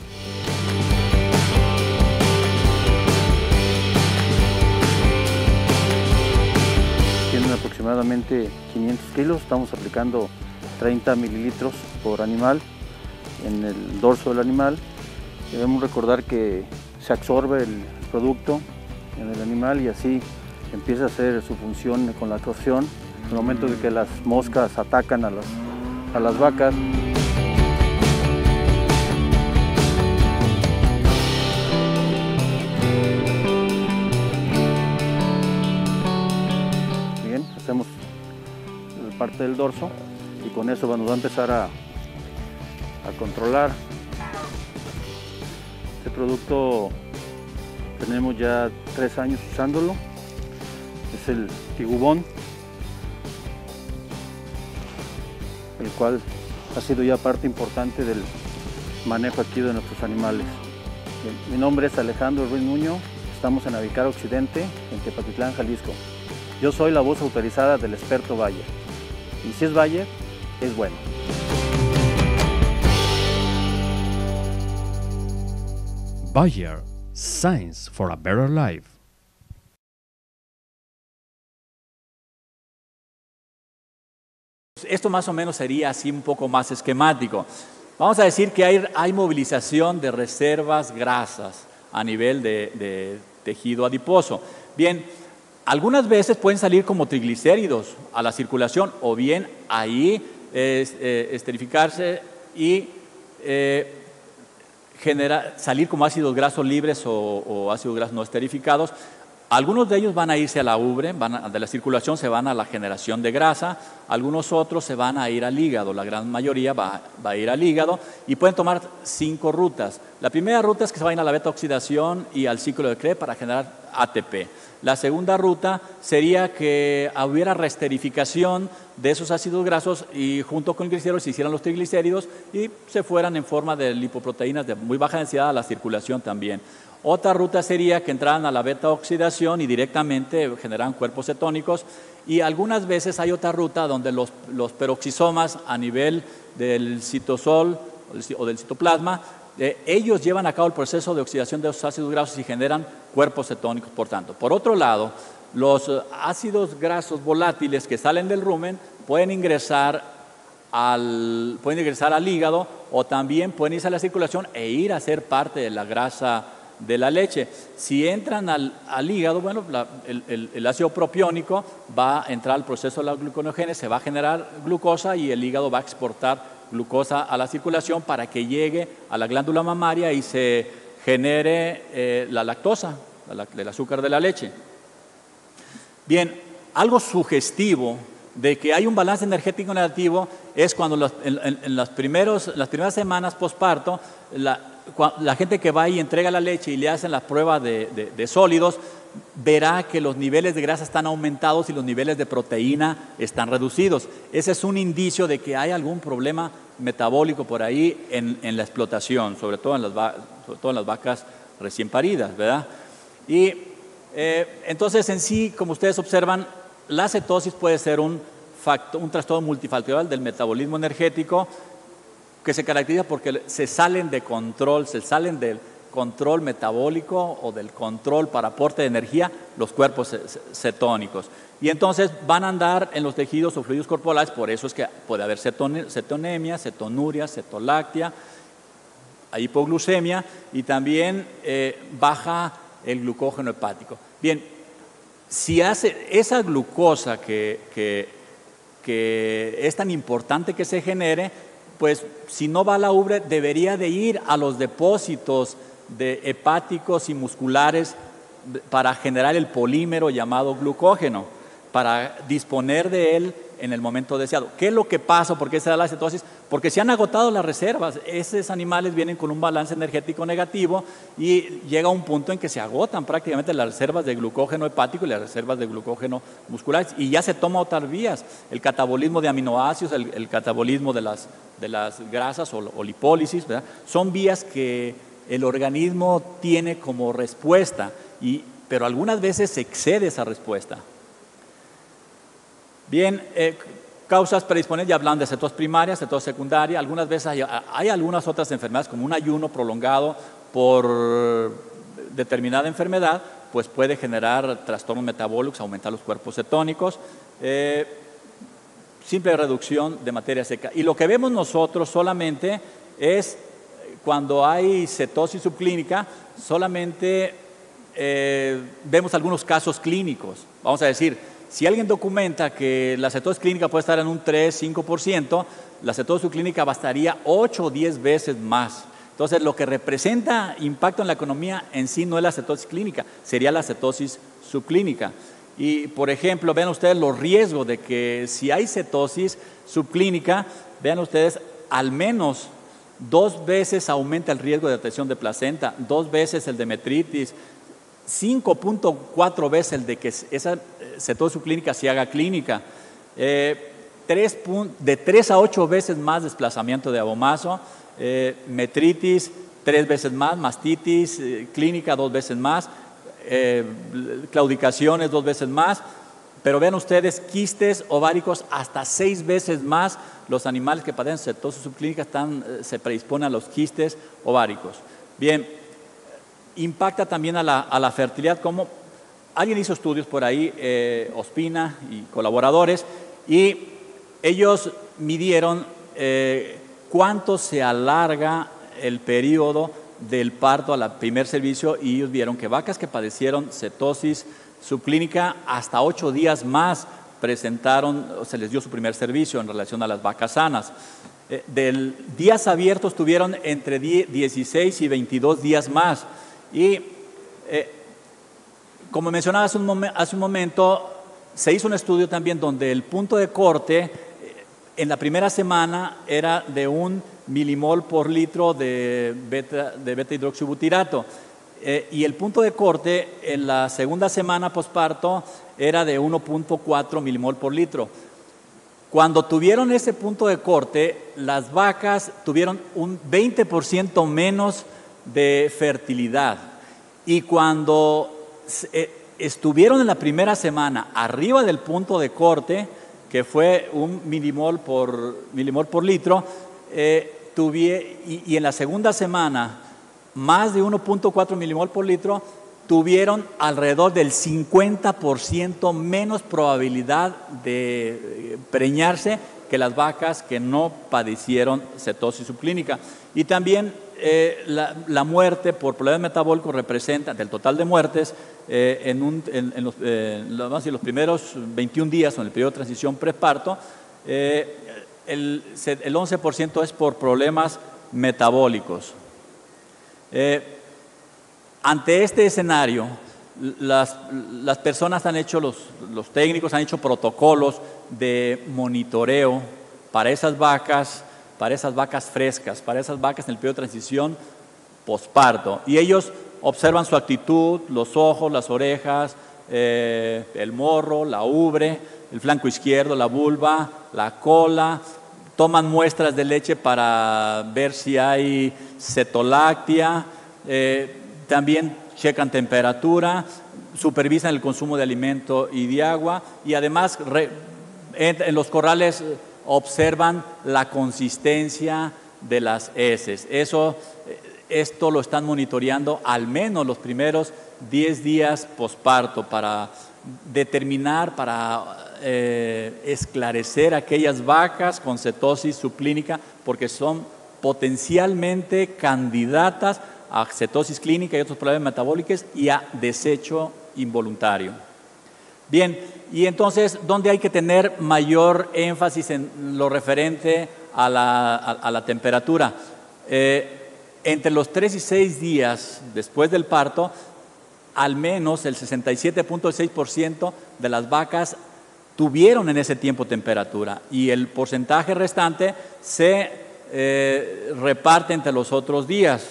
Tienen aproximadamente 500 kilos, estamos aplicando 30 mililitros por animal en el dorso del animal Debemos recordar que se absorbe el producto en el animal y así empieza a hacer su función con la absorción en el momento de que las moscas atacan a las vacas. Bien, hacemos parte del dorso y con eso nos va a empezar a controlar. Este producto tenemos ya 3 años usándolo, es el Tigubón, el cual ha sido ya parte importante del manejo aquí de nuestros animales. Bien, mi nombre es Alejandro Ruiz Nuño, estamos en Avicar Occidente, en Tepatitlán, Jalisco. Yo soy la voz autorizada del experto Bayer, y si es Bayer, es bueno. Bayer, Science for a Better Life. Esto más o menos sería así un poco más esquemático. Vamos a decir que hay movilización de reservas grasas a nivel de tejido adiposo. Bien, algunas veces pueden salir como triglicéridos a la circulación o bien ahí esterificarse y salir como ácidos grasos libres o ácidos grasos no esterificados. Algunos de ellos van a irse a la ubre, de la circulación se van a la generación de grasa, algunos otros se van a ir al hígado, la gran mayoría va a ir al hígado y pueden tomar 5 rutas. La primera ruta es que se vayan a la beta oxidación y al ciclo de Krebs para generar ATP. La segunda ruta sería que hubiera reesterificación de esos ácidos grasos y junto con el glicéridos se hicieran los triglicéridos y se fueran en forma de lipoproteínas de muy baja densidad a la circulación también. Otra ruta sería que entraran a la beta oxidación y directamente generaran cuerpos cetónicos y algunas veces hay otra ruta donde los peroxisomas a nivel del citosol o del citoplasma ellos llevan a cabo el proceso de oxidación de esos ácidos grasos y generan cuerpos cetónicos, por tanto. Por otro lado, los ácidos grasos volátiles que salen del rumen pueden ingresar al hígado o también pueden irse a la circulación e ir a ser parte de la grasa de la leche. Si entran al hígado, bueno, el ácido propiónico va a entrar al proceso de la gluconeogénesis, se va a generar glucosa y el hígado va a exportar glucosa a la circulación para que llegue a la glándula mamaria y se genere la lactosa, el azúcar de la leche. Bien, algo sugestivo de que hay un balance energético negativo es cuando en las primeras semanas posparto, la gente que va y entrega la leche y le hacen la prueba de sólidos, verá que los niveles de grasa están aumentados y los niveles de proteína están reducidos. Ese es un indicio de que hay algún problema metabólico por ahí en la explotación, sobre todo en las vacas recién paridas, ¿verdad? Y entonces en sí, como ustedes observan, la cetosis puede ser un trastorno multifactorial del metabolismo energético que se caracteriza porque se salen del control metabólico o del control para aporte de energía los cuerpos cetónicos. Y entonces van a andar en los tejidos o fluidos corporales, por eso es que puede haber cetonemia, cetonuria, cetolactia, hipoglucemia y también baja el glucógeno hepático. Bien, si hace esa glucosa que es tan importante que se genere, pues si no va a la ubre debería de ir a los depósitos hepáticos y musculares para generar el polímero llamado glucógeno, para disponer de él en el momento deseado. ¿Qué es lo que pasa? ¿Por qué se da la cetosis? Porque se han agotado las reservas. Esos animales vienen con un balance energético negativo y llega un punto en que se agotan prácticamente las reservas de glucógeno hepático y las reservas de glucógeno musculares y ya se toma otras vías, el catabolismo de aminoácidos, el catabolismo de las grasas o lipólisis, ¿verdad? Son vías que el organismo tiene como respuesta, pero algunas veces se excede esa respuesta. Bien, causas predisponentes, ya hablan de cetosis primaria, cetosis secundaria, algunas veces hay algunas otras enfermedades como un ayuno prolongado por determinada enfermedad, pues puede generar trastornos metabólicos, aumentar los cuerpos cetónicos, simple reducción de materia seca. Y lo que vemos nosotros solamente es cuando hay cetosis subclínica, solamente vemos algunos casos clínicos. Vamos a decir, si alguien documenta que la cetosis clínica puede estar en un 3-5%, la cetosis subclínica bastaría 8 o 10 veces más. Entonces, lo que representa impacto en la economía en sí no es la cetosis clínica, sería la cetosis subclínica. Y, por ejemplo, vean ustedes los riesgos de que si hay cetosis subclínica, vean ustedes, al menos 2 veces aumenta el riesgo de detección de placenta, 2 veces el de metritis, 5.4 veces el de que esa cetosis subclínica se haga clínica, de 3 a 8 veces más desplazamiento de abomazo, metritis 3 veces más, mastitis clínica 2 veces más, claudicaciones 2 veces más, pero vean ustedes, quistes ováricos hasta 6 veces más. Los animales que padecen cetosis subclínica se predisponen a los quistes ováricos. Bien, impacta también a la fertilidad, como alguien hizo estudios por ahí, Ospina y colaboradores, y ellos midieron cuánto se alarga el periodo del parto al primer servicio, y ellos vieron que vacas que padecieron cetosis subclínica hasta 8 días más presentaron, se les dio su primer servicio en relación a las vacas sanas. Del días abiertos tuvieron entre 16 y 22 días más. Y como mencionaba hace un momento, se hizo un estudio también donde el punto de corte en la primera semana era de 1 milimol por litro de beta hidroxibutirato. Y el punto de corte en la segunda semana posparto era de 1.4 milimol por litro. Cuando tuvieron ese punto de corte, las vacas tuvieron un 20% menos de fertilidad. Y cuando estuvieron en la primera semana arriba del punto de corte, que fue 1 milimol por litro, y en la segunda semana más de 1.4 milimol por litro, tuvieron alrededor del 50% menos probabilidad de preñarse que las vacas que no padecieron cetosis subclínica. Y también la muerte por problemas metabólicos representa, del total de muertes, en los primeros 21 días o en el periodo de transición preparto, el 11% es por problemas metabólicos. Ante este escenario, las personas han hecho, los técnicos han hecho protocolos de monitoreo para esas vacas frescas, para esas vacas en el periodo de transición posparto. Y ellos observan su actitud, los ojos, las orejas, el morro, la ubre, el flanco izquierdo, la vulva, la cola. Toman muestras de leche para ver si hay cetoláctea, también checan temperatura, supervisan el consumo de alimento y de agua, y además en los corrales observan la consistencia de las heces. Esto lo están monitoreando al menos los primeros 10 días posparto para determinar, para esclarecer aquellas vacas con cetosis subclínica, porque son potencialmente candidatas a cetosis clínica y otros problemas metabólicos y a desecho involuntario. Bien, y entonces, ¿dónde hay que tener mayor énfasis en lo referente a la temperatura? Entre los 3 y 6 días después del parto, al menos el 67.6% de las vacas tuvieron en ese tiempo temperatura, y el porcentaje restante se reparte entre los otros días.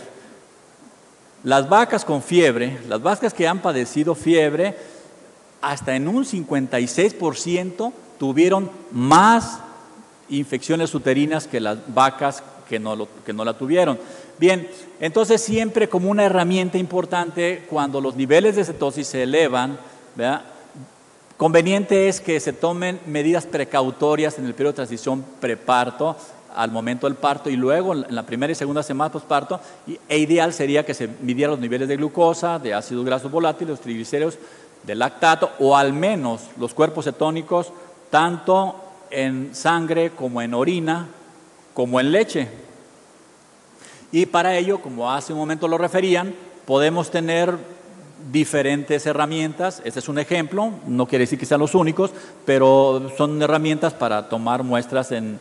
Las vacas con fiebre, las vacas que han padecido fiebre, hasta en un 56% tuvieron más infecciones uterinas que las vacas que no la tuvieron. Bien, entonces siempre como una herramienta importante cuando los niveles de cetosis se elevan, ¿verdad?, conveniente es que se tomen medidas precautorias en el periodo de transición preparto, al momento del parto, y luego en la primera y segunda semana posparto, e ideal sería que se midieran los niveles de glucosa, de ácidos grasos volátiles, los triglicéridos, de lactato, o al menos los cuerpos cetónicos, tanto en sangre como en orina, como en leche. Y para ello, como hace un momento lo referían, podemos tener diferentes herramientas. Este es un ejemplo, no quiere decir que sean los únicos, pero son herramientas para tomar muestras en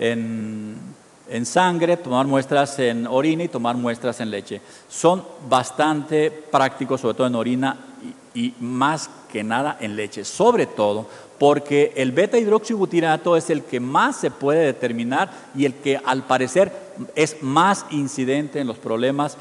sangre, tomar muestras en orina y tomar muestras en leche. Son bastante prácticos, sobre todo en orina y más que nada en leche, sobre todo porque el beta-hidroxibutirato es el que más se puede determinar y el que al parecer es más incidente en los problemas.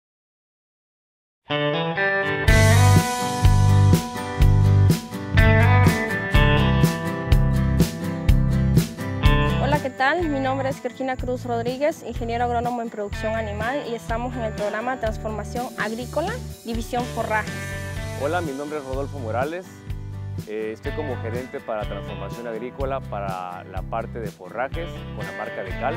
Hola, ¿qué tal? Mi nombre es Georgina Cruz Rodríguez, ingeniero agrónomo en producción animal, y estamos en el programa Transformación Agrícola, División Forrajes. Hola, mi nombre es Rodolfo Morales, estoy como gerente para transformación agrícola para la parte de forrajes con la marca DECAL.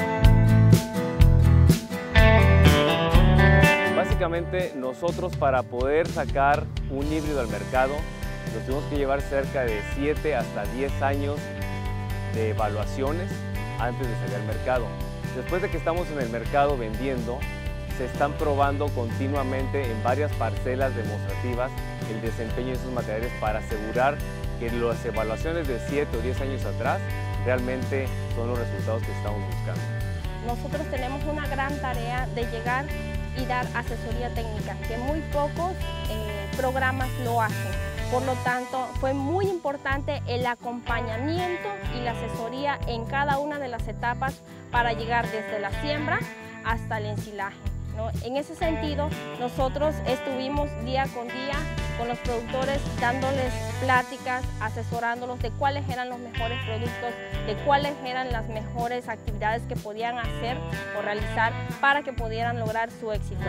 Básicamente nosotros, para poder sacar un híbrido al mercado, nos tuvimos que llevar cerca de 7 hasta 10 años de evaluaciones antes de salir al mercado. Después de que estamos en el mercado vendiendo, se están probando continuamente en varias parcelas demostrativas el desempeño de esos materiales para asegurar que las evaluaciones de 7 o 10 años atrás realmente son los resultados que estamos buscando. Nosotros tenemos una gran tarea de llegar y dar asesoría técnica, que muy pocos programas lo hacen. Por lo tanto, fue muy importante el acompañamiento y la asesoría en cada una de las etapas para llegar desde la siembra hasta el ensilaje, ¿no? En ese sentido, nosotros estuvimos día con día con los productores dándoles pláticas, asesorándolos de cuáles eran los mejores productos, de cuáles eran las mejores actividades que podían hacer o realizar para que pudieran lograr su éxito.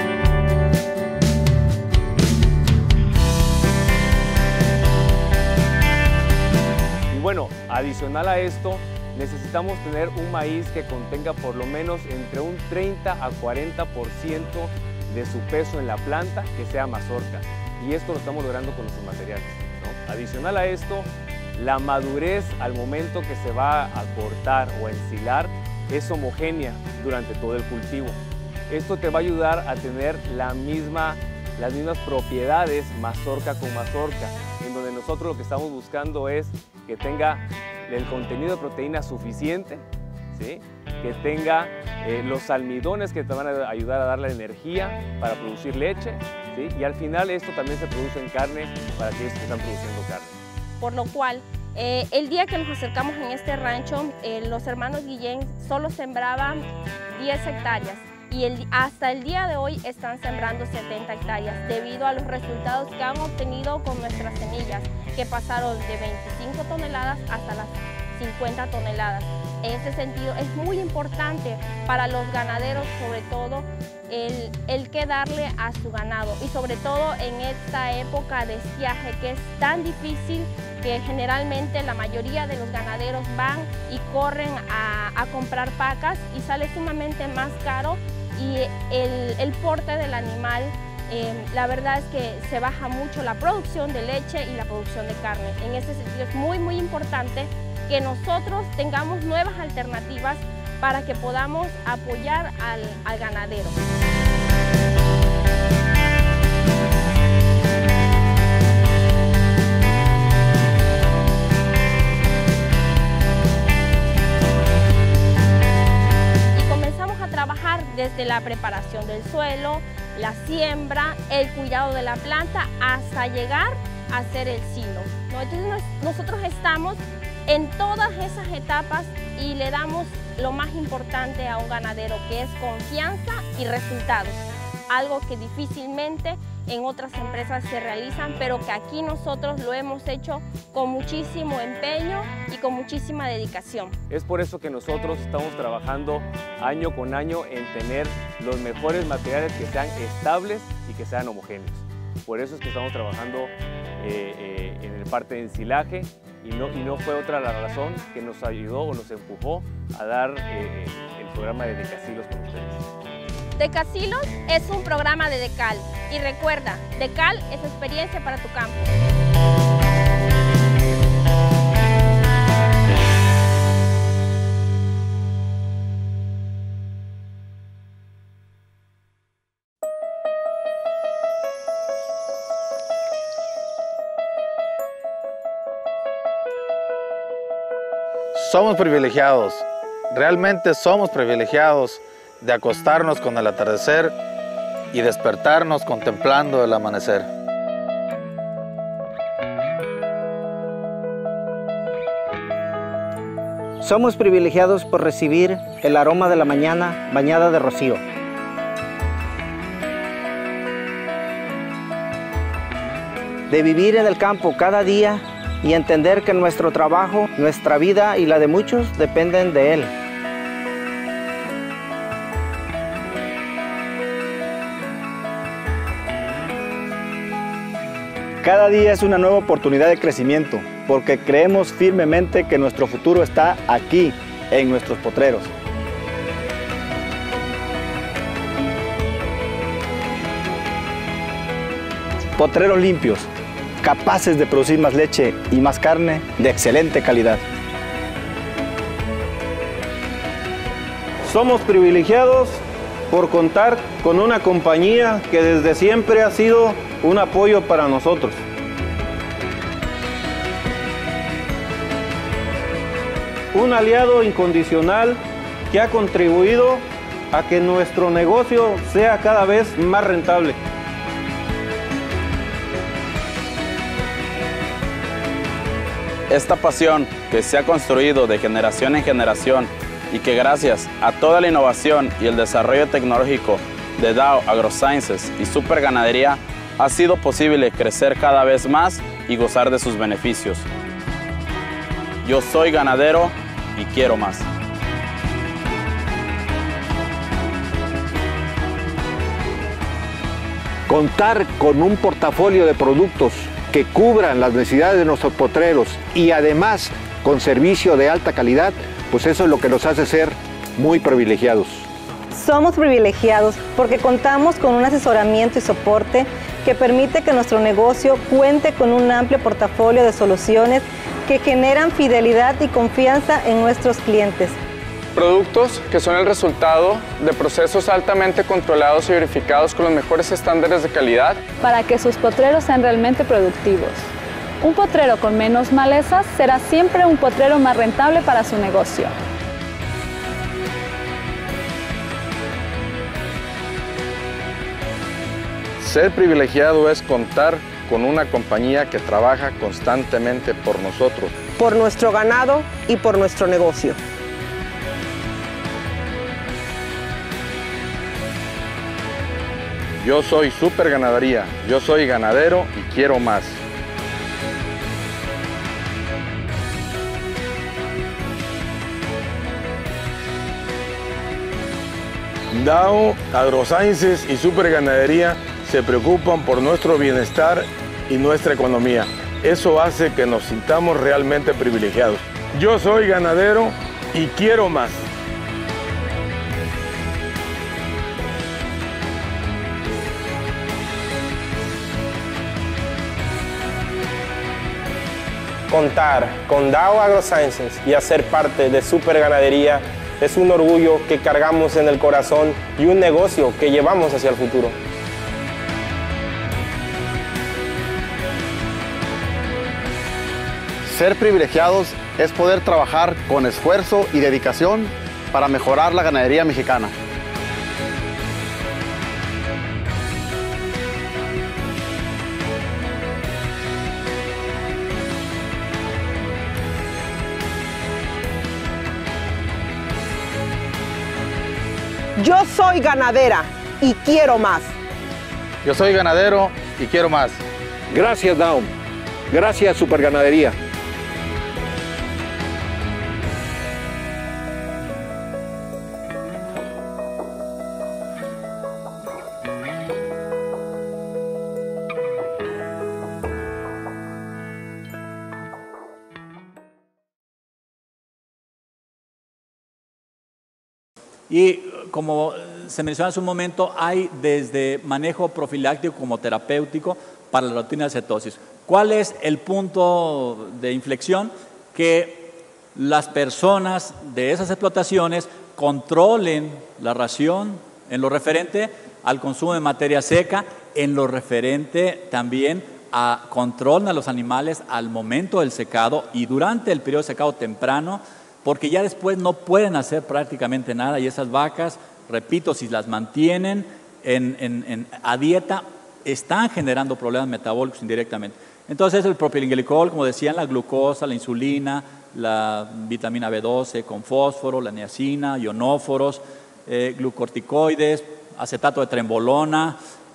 Y bueno, adicional a esto, necesitamos tener un maíz que contenga por lo menos entre un 30 a 40% de su peso en la planta que sea mazorca. Y esto lo estamos logrando con nuestros materiales, ¿no? Adicional a esto, la madurez al momento que se va a cortar o a ensilar es homogénea durante todo el cultivo. Esto te va a ayudar a tener las mismas propiedades mazorca con mazorca, en donde nosotros lo que estamos buscando es que tenga el contenido de proteína suficiente, ¿sí? Que tenga los almidones que te van a ayudar a darle energía para producir leche, ¿sí? Y al final esto también se produce en carne para aquellos que están produciendo carne. Por lo cual, el día que nos acercamos en este rancho, los hermanos Guillén solo sembraban 10 hectáreas y hasta el día de hoy están sembrando 70 hectáreas debido a los resultados que han obtenido con nuestras semillas, que pasaron de 25 toneladas hasta las 50 toneladas. En ese sentido es muy importante para los ganaderos, sobre todo, el que darle a su ganado, y sobre todo en esta época de estiaje que es tan difícil, que generalmente la mayoría de los ganaderos van y corren a comprar pacas y sale sumamente más caro, y el porte del animal, la verdad es que se baja mucho la producción de leche y la producción de carne. En ese sentido es muy importante que nosotros tengamos nuevas alternativas para que podamos apoyar al ganadero. Y comenzamos a trabajar desde la preparación del suelo, la siembra, el cuidado de la planta, hasta llegar a hacer el silo, ¿no? Entonces nosotros estamos en todas esas etapas y le damos lo más importante a un ganadero, que es confianza y resultados. Algo que difícilmente en otras empresas se realizan, pero que aquí nosotros lo hemos hecho con muchísimo empeño y con muchísima dedicación. Es por eso que nosotros estamos trabajando año con año en tener los mejores materiales que sean estables y que sean homogéneos. Por eso es que estamos trabajando en el parte de ensilaje, y no fue otra la razón que nos ayudó o nos empujó a dar el programa de Decasilos con ustedes. Decasilos es un programa de DECAL, y recuerda, DECAL es experiencia para tu campo. Somos privilegiados, realmente somos privilegiados de acostarnos con el atardecer y despertarnos contemplando el amanecer. Somos privilegiados por recibir el aroma de la mañana bañada de rocío. De vivir en el campo cada día y entender que nuestro trabajo, nuestra vida y la de muchos dependen de él. Cada día es una nueva oportunidad de crecimiento, porque creemos firmemente que nuestro futuro está aquí, en nuestros potreros. Potreros limpios, capaces de producir más leche y más carne de excelente calidad. Somos privilegiados por contar con una compañía que desde siempre ha sido un apoyo para nosotros. Un aliado incondicional que ha contribuido a que nuestro negocio sea cada vez más rentable. Esta pasión que se ha construido de generación en generación y que gracias a toda la innovación y el desarrollo tecnológico de Dow AgroSciences y Super Ganadería ha sido posible crecer cada vez más y gozar de sus beneficios. Yo soy ganadero y quiero más. Contar con un portafolio de productos que cubran las necesidades de nuestros potreros y además con servicio de alta calidad, pues eso es lo que nos hace ser muy privilegiados. Somos privilegiados porque contamos con un asesoramiento y soporte que permite que nuestro negocio cuente con un amplio portafolio de soluciones que generan fidelidad y confianza en nuestros clientes. Productos que son el resultado de procesos altamente controlados y verificados con los mejores estándares de calidad para que sus potreros sean realmente productivos. Un potrero con menos malezas será siempre un potrero más rentable para su negocio. Ser privilegiado es contar con una compañía que trabaja constantemente por nosotros. Por nuestro ganado y por nuestro negocio. Yo soy Super Ganadería, yo soy ganadero y quiero más. Dow AgroSciences y Super Ganadería se preocupan por nuestro bienestar y nuestra economía. Eso hace que nos sintamos realmente privilegiados. Yo soy ganadero y quiero más. Contar con Dow AgroSciences y hacer parte de Super Ganadería es un orgullo que cargamos en el corazón y un negocio que llevamos hacia el futuro. Ser privilegiados es poder trabajar con esfuerzo y dedicación para mejorar la ganadería mexicana. Yo soy ganadera y quiero más. Yo soy ganadero y quiero más. Gracias, Dow. Gracias, Super Ganadería. Y como se mencionó hace un momento, hay desde manejo profiláctico como terapéutico para la rutina de cetosis. ¿Cuál es el punto de inflexión? Que las personas de esas explotaciones controlen la ración en lo referente al consumo de materia seca, en lo referente también a control a los animales al momento del secado y durante el periodo de secado temprano, porque ya después no pueden hacer prácticamente nada y esas vacas, repito, si las mantienen a dieta, están generando problemas metabólicos indirectamente. Entonces el propilenglicol, como decían, la glucosa, la insulina, la vitamina B12 con fósforo, la niacina, ionóforos, glucorticoides, acetato de trembolona,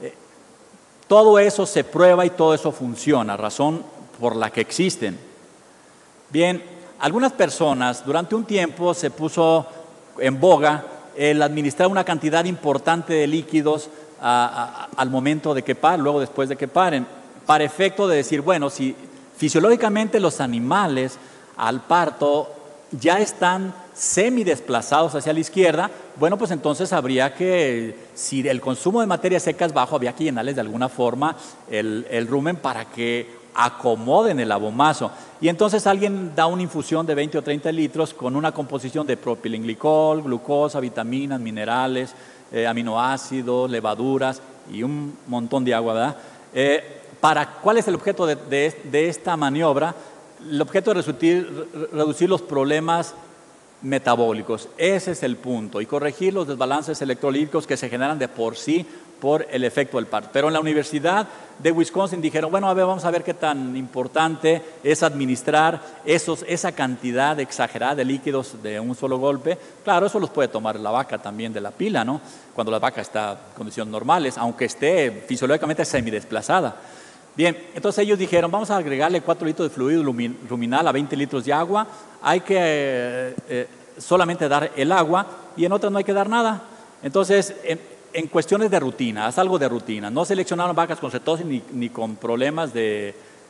todo eso se prueba y todo eso funciona, razón por la que existen. Bien, algunas personas durante un tiempo se puso en boga el administrar una cantidad importante de líquidos al momento de que paren, luego después de que paren, para efecto de decir, bueno, si fisiológicamente los animales al parto ya están semidesplazados hacia la izquierda, bueno, pues entonces habría que, si el consumo de materias secas bajo, había que llenarles de alguna forma el rumen para que acomoden el abomazo. Y entonces alguien da una infusión de 20 o 30 litros con una composición de propilenglicol, glucosa, vitaminas, minerales, aminoácidos, levaduras y un montón de agua, ¿verdad? ¿Cuál es el objeto de esta maniobra? El objeto es reducir los problemas metabólicos. Ese es el punto. Y corregir los desbalances electrolíticos que se generan de por sí por el efecto del parto. Pero en la Universidad de Wisconsin dijeron, bueno, vamos a ver qué tan importante es administrar esa cantidad exagerada de líquidos de un solo golpe. Claro, eso los puede tomar la vaca también de la pila, ¿no? Cuando la vaca está en condiciones normales, aunque esté fisiológicamente semidesplazada. Bien, entonces ellos dijeron, vamos a agregarle 4 litros de fluido luminal a 20 litros de agua, hay que solamente dar el agua y en otras no hay que dar nada. Entonces, en cuestiones de rutina, haz algo de rutina. No seleccionaron vacas con cetosis ni con problemas de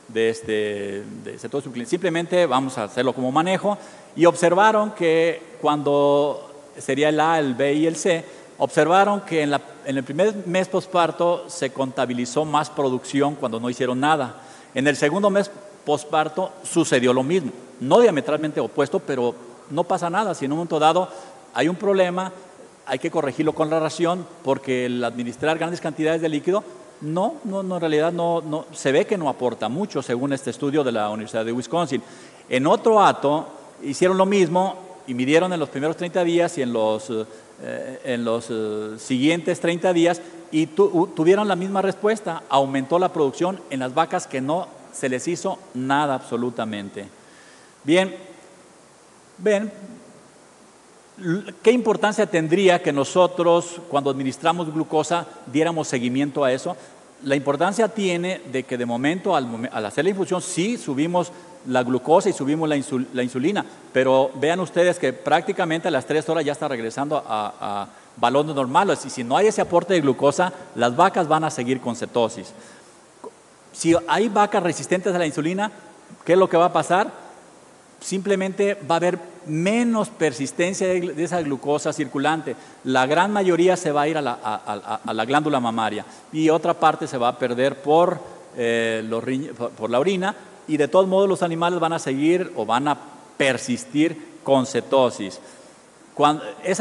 cetosis subclínica. Simplemente vamos a hacerlo como manejo y observaron que cuando sería el A, el B y el C, observaron que en el primer mes posparto se contabilizó más producción cuando no hicieron nada. En el segundo mes posparto sucedió lo mismo, no diametralmente opuesto, pero no pasa nada. Si en un momento dado hay un problema, hay que corregirlo con la ración, porque el administrar grandes cantidades de líquido en realidad no se ve que no aporta mucho, según este estudio de la Universidad de Wisconsin. En otro hato hicieron lo mismo y midieron en los primeros 30 días y en los siguientes 30 días y tuvieron la misma respuesta. Aumentó la producción en las vacas que no se les hizo nada absolutamente. Bien, ven, ¿qué importancia tendría que nosotros, cuando administramos glucosa, diéramos seguimiento a eso? La importancia tiene de que de momento, al hacer la infusión, sí subimos la glucosa y subimos la insulina, pero vean ustedes que prácticamente a las 3 horas ya está regresando a valores normales, y si no hay ese aporte de glucosa, las vacas van a seguir con cetosis. Si hay vacas resistentes a la insulina, ¿qué es lo que va a pasar? Simplemente va a haber menos persistencia de esa glucosa circulante. La gran mayoría se va a ir a la glándula mamaria y otra parte se va a perder por la orina, y de todos modos los animales van a seguir o van a persistir con cetosis. Esa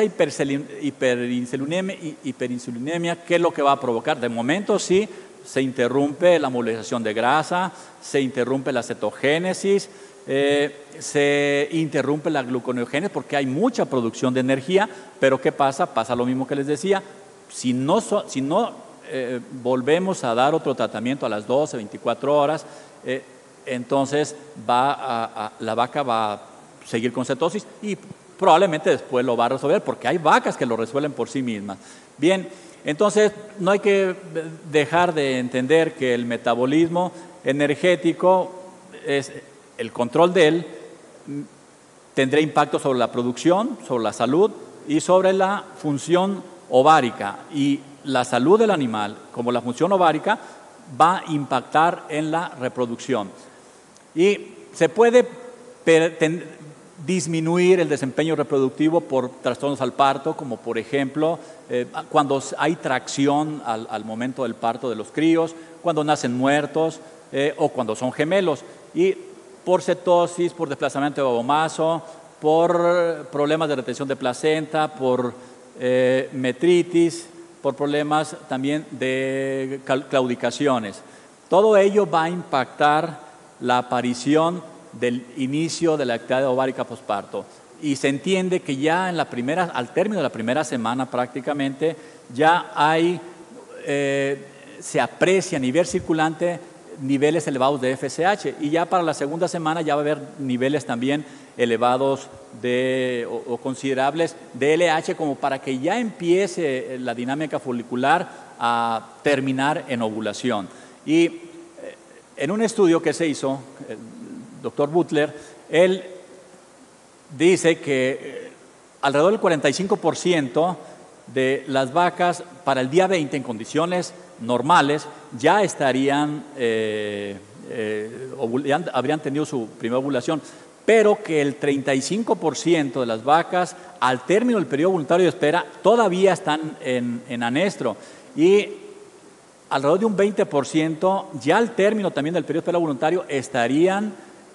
hiperinsulinemia, ¿qué es lo que va a provocar? De momento sí, se interrumpe la movilización de grasa, se interrumpe la cetogénesis, se interrumpe la gluconeogénesis porque hay mucha producción de energía, pero ¿qué pasa? Pasa lo mismo que les decía, si no volvemos a dar otro tratamiento a las 12, 24 horas, entonces la vaca va a seguir con cetosis y probablemente después lo va a resolver porque hay vacas que lo resuelven por sí mismas. Bien, entonces no hay que dejar de entender que el metabolismo energético, el control de él, tendrá impacto sobre la producción, sobre la salud y sobre la función ovárica. Y la salud del animal, como la función ovárica, va a impactar en la reproducción. Y se puede disminuir el desempeño reproductivo por trastornos al parto, como por ejemplo cuando hay tracción al momento del parto de los críos, cuando nacen muertos o cuando son gemelos, y por cetosis, por desplazamiento de abomazo, por problemas de retención de placenta, por metritis, por problemas también de claudicaciones. Todo ello va a impactar la aparición del inicio de la actividad ovárica posparto. y se entiende que ya en al término de la primera semana prácticamente ya hay, se aprecia a nivel circulante niveles elevados de FSH, y ya para la segunda semana ya va a haber niveles también elevados o considerables de LH, como para que ya empiece la dinámica folicular a terminar en ovulación. Y en un estudio que se hizo, el doctor Butler, él dice que alrededor del 45% de las vacas para el día 20 en condiciones normales ya estarían, ya habrían tenido su primera ovulación, pero que el 35% de las vacas al término del periodo voluntario de espera todavía están en anestro, y alrededor de un 20% ya al término también del periodo de espera voluntario estarían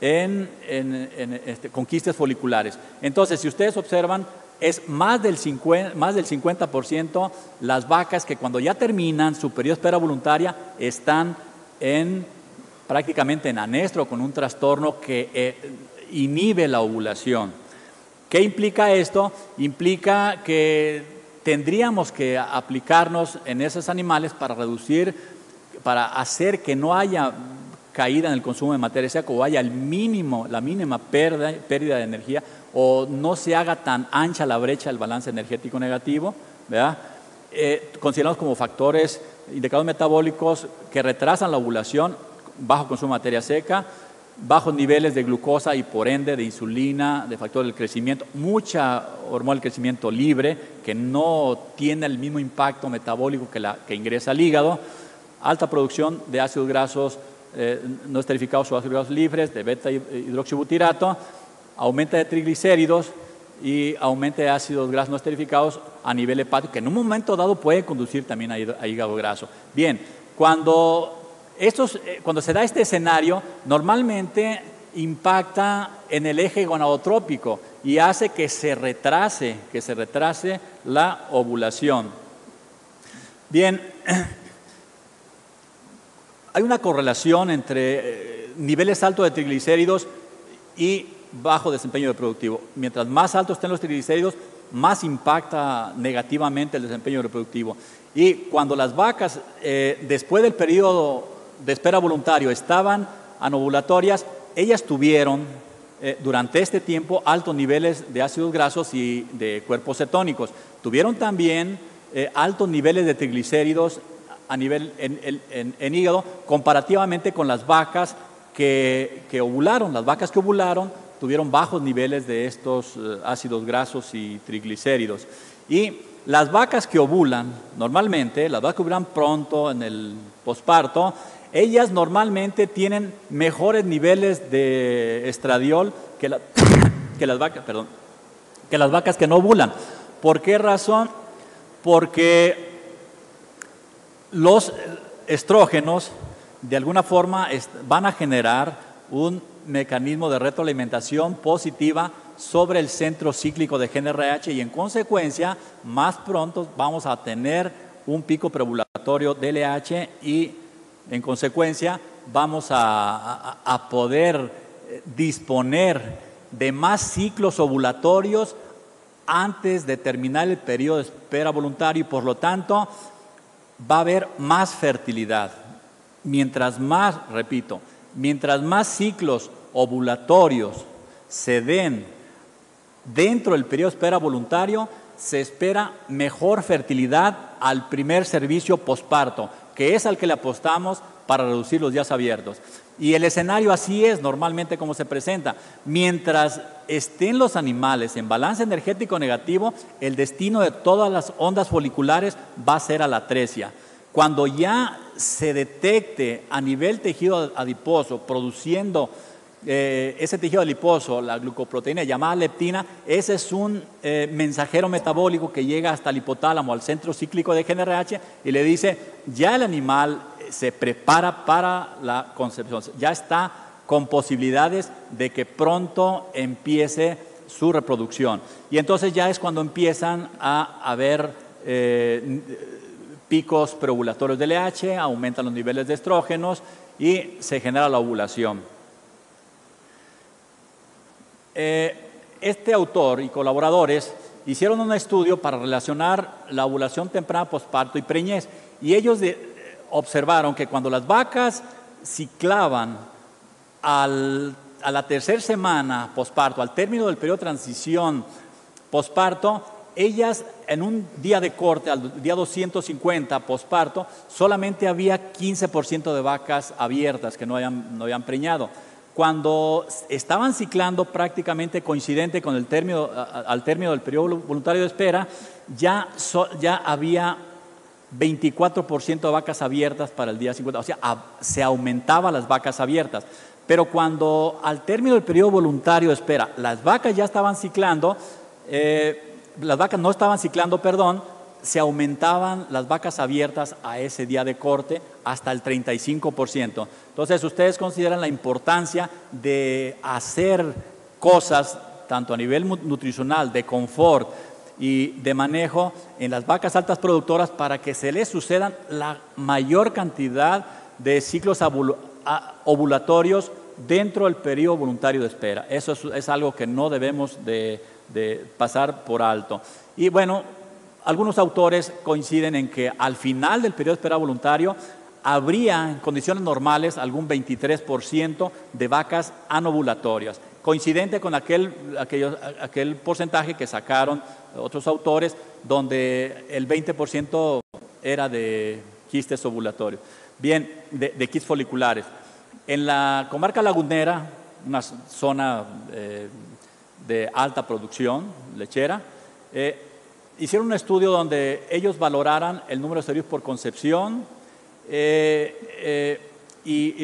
con quistes foliculares. Entonces, si ustedes observan, es más del 50% las vacas que cuando ya terminan su periodo de espera voluntaria están prácticamente en anestro, con un trastorno que inhibe la ovulación. ¿Qué implica esto? Implica que tendríamos que aplicarnos en esos animales para reducir, para hacer que no haya caída en el consumo de materia seca, o haya la mínima pérdida de energía, o no se haga tan ancha la brecha del balance energético negativo, ¿verdad? Consideramos como factores indicadores metabólicos que retrasan la ovulación: bajo consumo de materia seca, bajos niveles de glucosa y por ende de insulina, de factor del crecimiento, mucha hormona del crecimiento libre que no tiene el mismo impacto metabólico que ingresa al hígado, alta producción de ácidos grasos no esterificados o ácidos grasos libres, de beta hidroxibutirato, aumento de triglicéridos y aumento de ácidos grasos no esterificados a nivel hepático, que en un momento dado puede conducir también a hígado graso. Bien, cuando se da este escenario, normalmente impacta en el eje gonadotrópico y hace que se retrase la ovulación. Bien, hay una correlación entre niveles altos de triglicéridos y bajo desempeño reproductivo. Mientras más altos estén los triglicéridos, más impacta negativamente el desempeño reproductivo. Y cuando las vacas, después del periodo de espera voluntario, estaban anovulatorias, ellas tuvieron durante este tiempo altos niveles de ácidos grasos y de cuerpos cetónicos. Tuvieron también altos niveles de triglicéridos a nivel en hígado, comparativamente con las vacas que ovularon. Las vacas que ovularon tuvieron bajos niveles de estos ácidos grasos y triglicéridos. Y las vacas que ovulan, normalmente, las vacas que ovulan pronto en el posparto, ellas normalmente tienen mejores niveles de estradiol que las vacas que no ovulan. ¿Por qué razón? Porque los estrógenos de alguna forma van a generar un mecanismo de retroalimentación positiva sobre el centro cíclico de GnRH, y en consecuencia más pronto vamos a tener un pico preovulatorio de LH, y en consecuencia vamos a poder disponer de más ciclos ovulatorios antes de terminar el periodo de espera voluntario, y por lo tanto va a haber más fertilidad. Mientras más ciclos ovulatorios se den dentro del periodo de espera voluntario, se espera mejor fertilidad al primer servicio posparto, que es al que le apostamos para reducir los días abiertos. Y el escenario así es normalmente como se presenta. Mientras estén los animales en balance energético negativo, el destino de todas las ondas foliculares va a ser a la atresia. Cuando ya se detecte a nivel tejido adiposo produciendo ese tejido adiposo, la glucoproteína llamada leptina, ese es un mensajero metabólico que llega hasta el hipotálamo, al centro cíclico de GnRH, y le dice: ya el animal se prepara para la concepción, ya está con posibilidades de que pronto empiece su reproducción. Y entonces ya es cuando empiezan a haber picos preovulatorios de LH, aumentan los niveles de estrógenos y se genera la ovulación. este autor y colaboradores hicieron un estudio para relacionar la ovulación temprana posparto y preñez, y ellos observaron que cuando las vacas ciclaban a la tercera semana posparto, al término del periodo de transición posparto, ellas en un día de corte, al día 250 posparto, solamente había 15% de vacas abiertas que no habían preñado. Cuando estaban ciclando prácticamente coincidente con al término del periodo voluntario de espera, ya había 24% de vacas abiertas para el día 50, o sea, se aumentaban las vacas abiertas. Pero cuando al término del periodo voluntario de espera, las vacas ya estaban ciclando, las vacas no estaban ciclando, perdón, se aumentaban las vacas abiertas a ese día de corte hasta el 35%. Entonces, ustedes consideran la importancia de hacer cosas, tanto a nivel nutricional, de confort y de manejo en las vacas altas productoras para que se les sucedan la mayor cantidad de ciclos ovulatorios dentro del periodo voluntario de espera. Eso es algo que no debemos de pasar por alto. Y bueno, algunos autores coinciden en que al final del periodo de espera voluntario habría en condiciones normales algún 23% de vacas anovulatorias, coincidente con aquel porcentaje que sacaron otros autores, donde el 20% era de quistes ovulatorios. Bien, de quistes foliculares. En la comarca lagunera, una zona de alta producción lechera, hicieron un estudio donde ellos valoraran el número de servicios por concepción y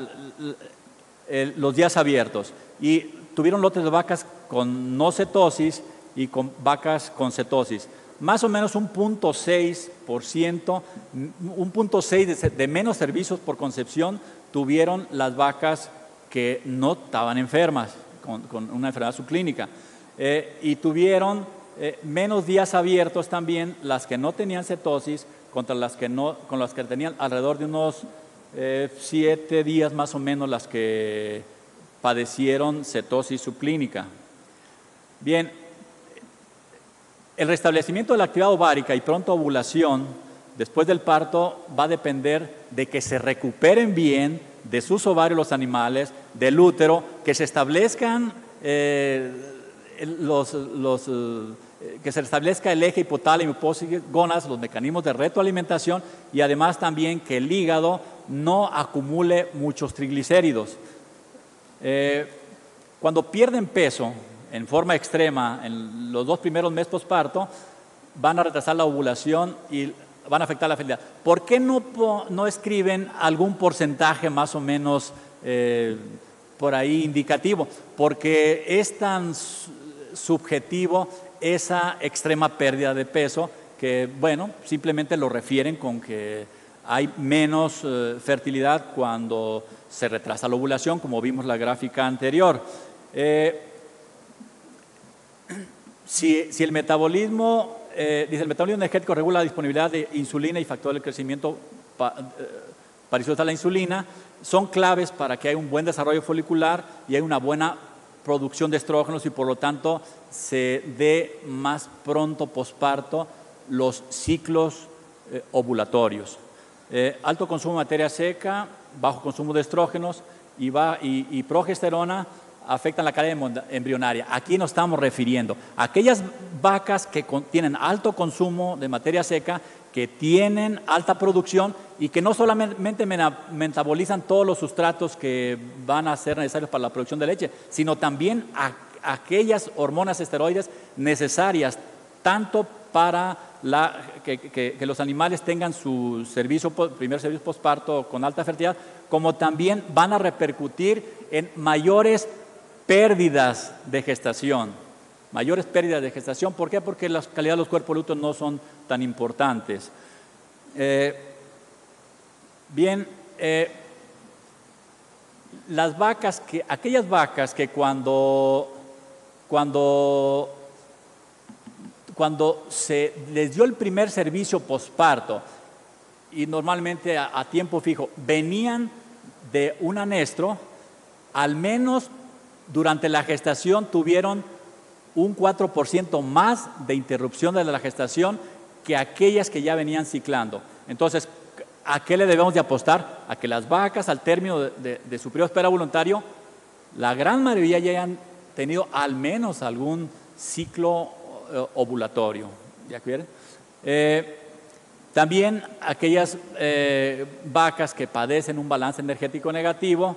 los días abiertos. Y tuvieron lotes de vacas con no cetosis y con vacas con cetosis. Más o menos un 0.6%, un 0.6% de menos servicios por concepción tuvieron las vacas que no estaban enfermas, con una enfermedad subclínica. Y tuvieron menos días abiertos también las que no tenían cetosis con las que tenían alrededor de unos 7 días más o menos las que padecieron cetosis subclínica. Bien, el restablecimiento de la actividad ovárica y pronta ovulación después del parto va a depender de que se recuperen bien de sus ovarios los animales, del útero, que se establezcan que se establezca el eje hipotálamo, hipófisis, gónadas, los mecanismos de retroalimentación, y además también que el hígado no acumule muchos triglicéridos. Cuando pierden peso en forma extrema en los 2 primeros meses posparto, van a retrasar la ovulación y van a afectar la fertilidad. ¿Por qué no escriben algún porcentaje más o menos por ahí indicativo? Porque es tan subjetivo esa extrema pérdida de peso que, bueno, simplemente lo refieren con que hay menos fertilidad cuando se retrasa la ovulación, como vimos en la gráfica anterior. Si el metabolismo, dice, el metabolismo energético regula la disponibilidad de insulina y factores de crecimiento parecidos a la insulina, son claves para que haya un buen desarrollo folicular y haya una buena producción de estrógenos y por lo tanto se dé más pronto posparto los ciclos ovulatorios. Alto consumo de materia seca, bajo consumo de estrógenos y progesterona afectan la calidad embrionaria. Aquí nos estamos refiriendo a aquellas vacas que tienen alto consumo de materia seca, que tienen alta producción y que no solamente metabolizan todos los sustratos que van a ser necesarios para la producción de leche, sino también aquellas hormonas esteroides necesarias tanto para que los animales tengan su primer servicio posparto con alta fertilidad, como también van a repercutir en mayores pérdidas de gestación. Mayores pérdidas de gestación, ¿por qué? Porque la calidad de los cuerpos lúteos no son tan importantes. Aquellas vacas que cuando se les dio el primer servicio posparto y normalmente a tiempo fijo venían de un anestro, al menos durante la gestación tuvieron un 4% más de interrupción de la gestación que aquellas que ya venían ciclando. Entonces, ¿a qué le debemos de apostar? A que las vacas al término de su periodo de espera voluntario, la gran mayoría ya hayan tenido al menos algún ciclo ovulatorio. ¿Ya quieren? También aquellas vacas que padecen un balance energético negativo,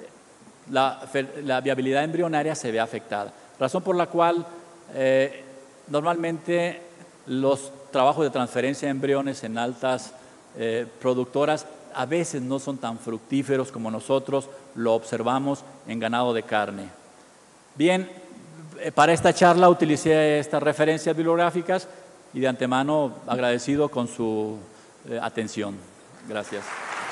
la viabilidad embrionaria se ve afectada. Razón por la cual normalmente los trabajos de transferencia de embriones en altas productoras a veces no son tan fructíferos como nosotros lo observamos en ganado de carne. Bien, para esta charla utilicé estas referencias bibliográficas y de antemano agradecido con su atención. Gracias.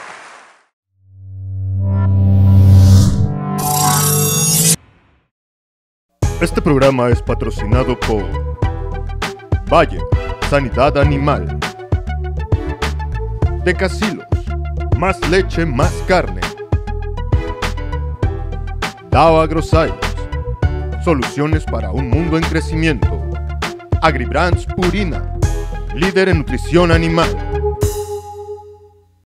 Este programa es patrocinado por Bayer, Sanidad Animal, Decasilos, más leche, más carne, Dow AgroScience, soluciones para un mundo en crecimiento, Agribrands Purina, líder en nutrición animal.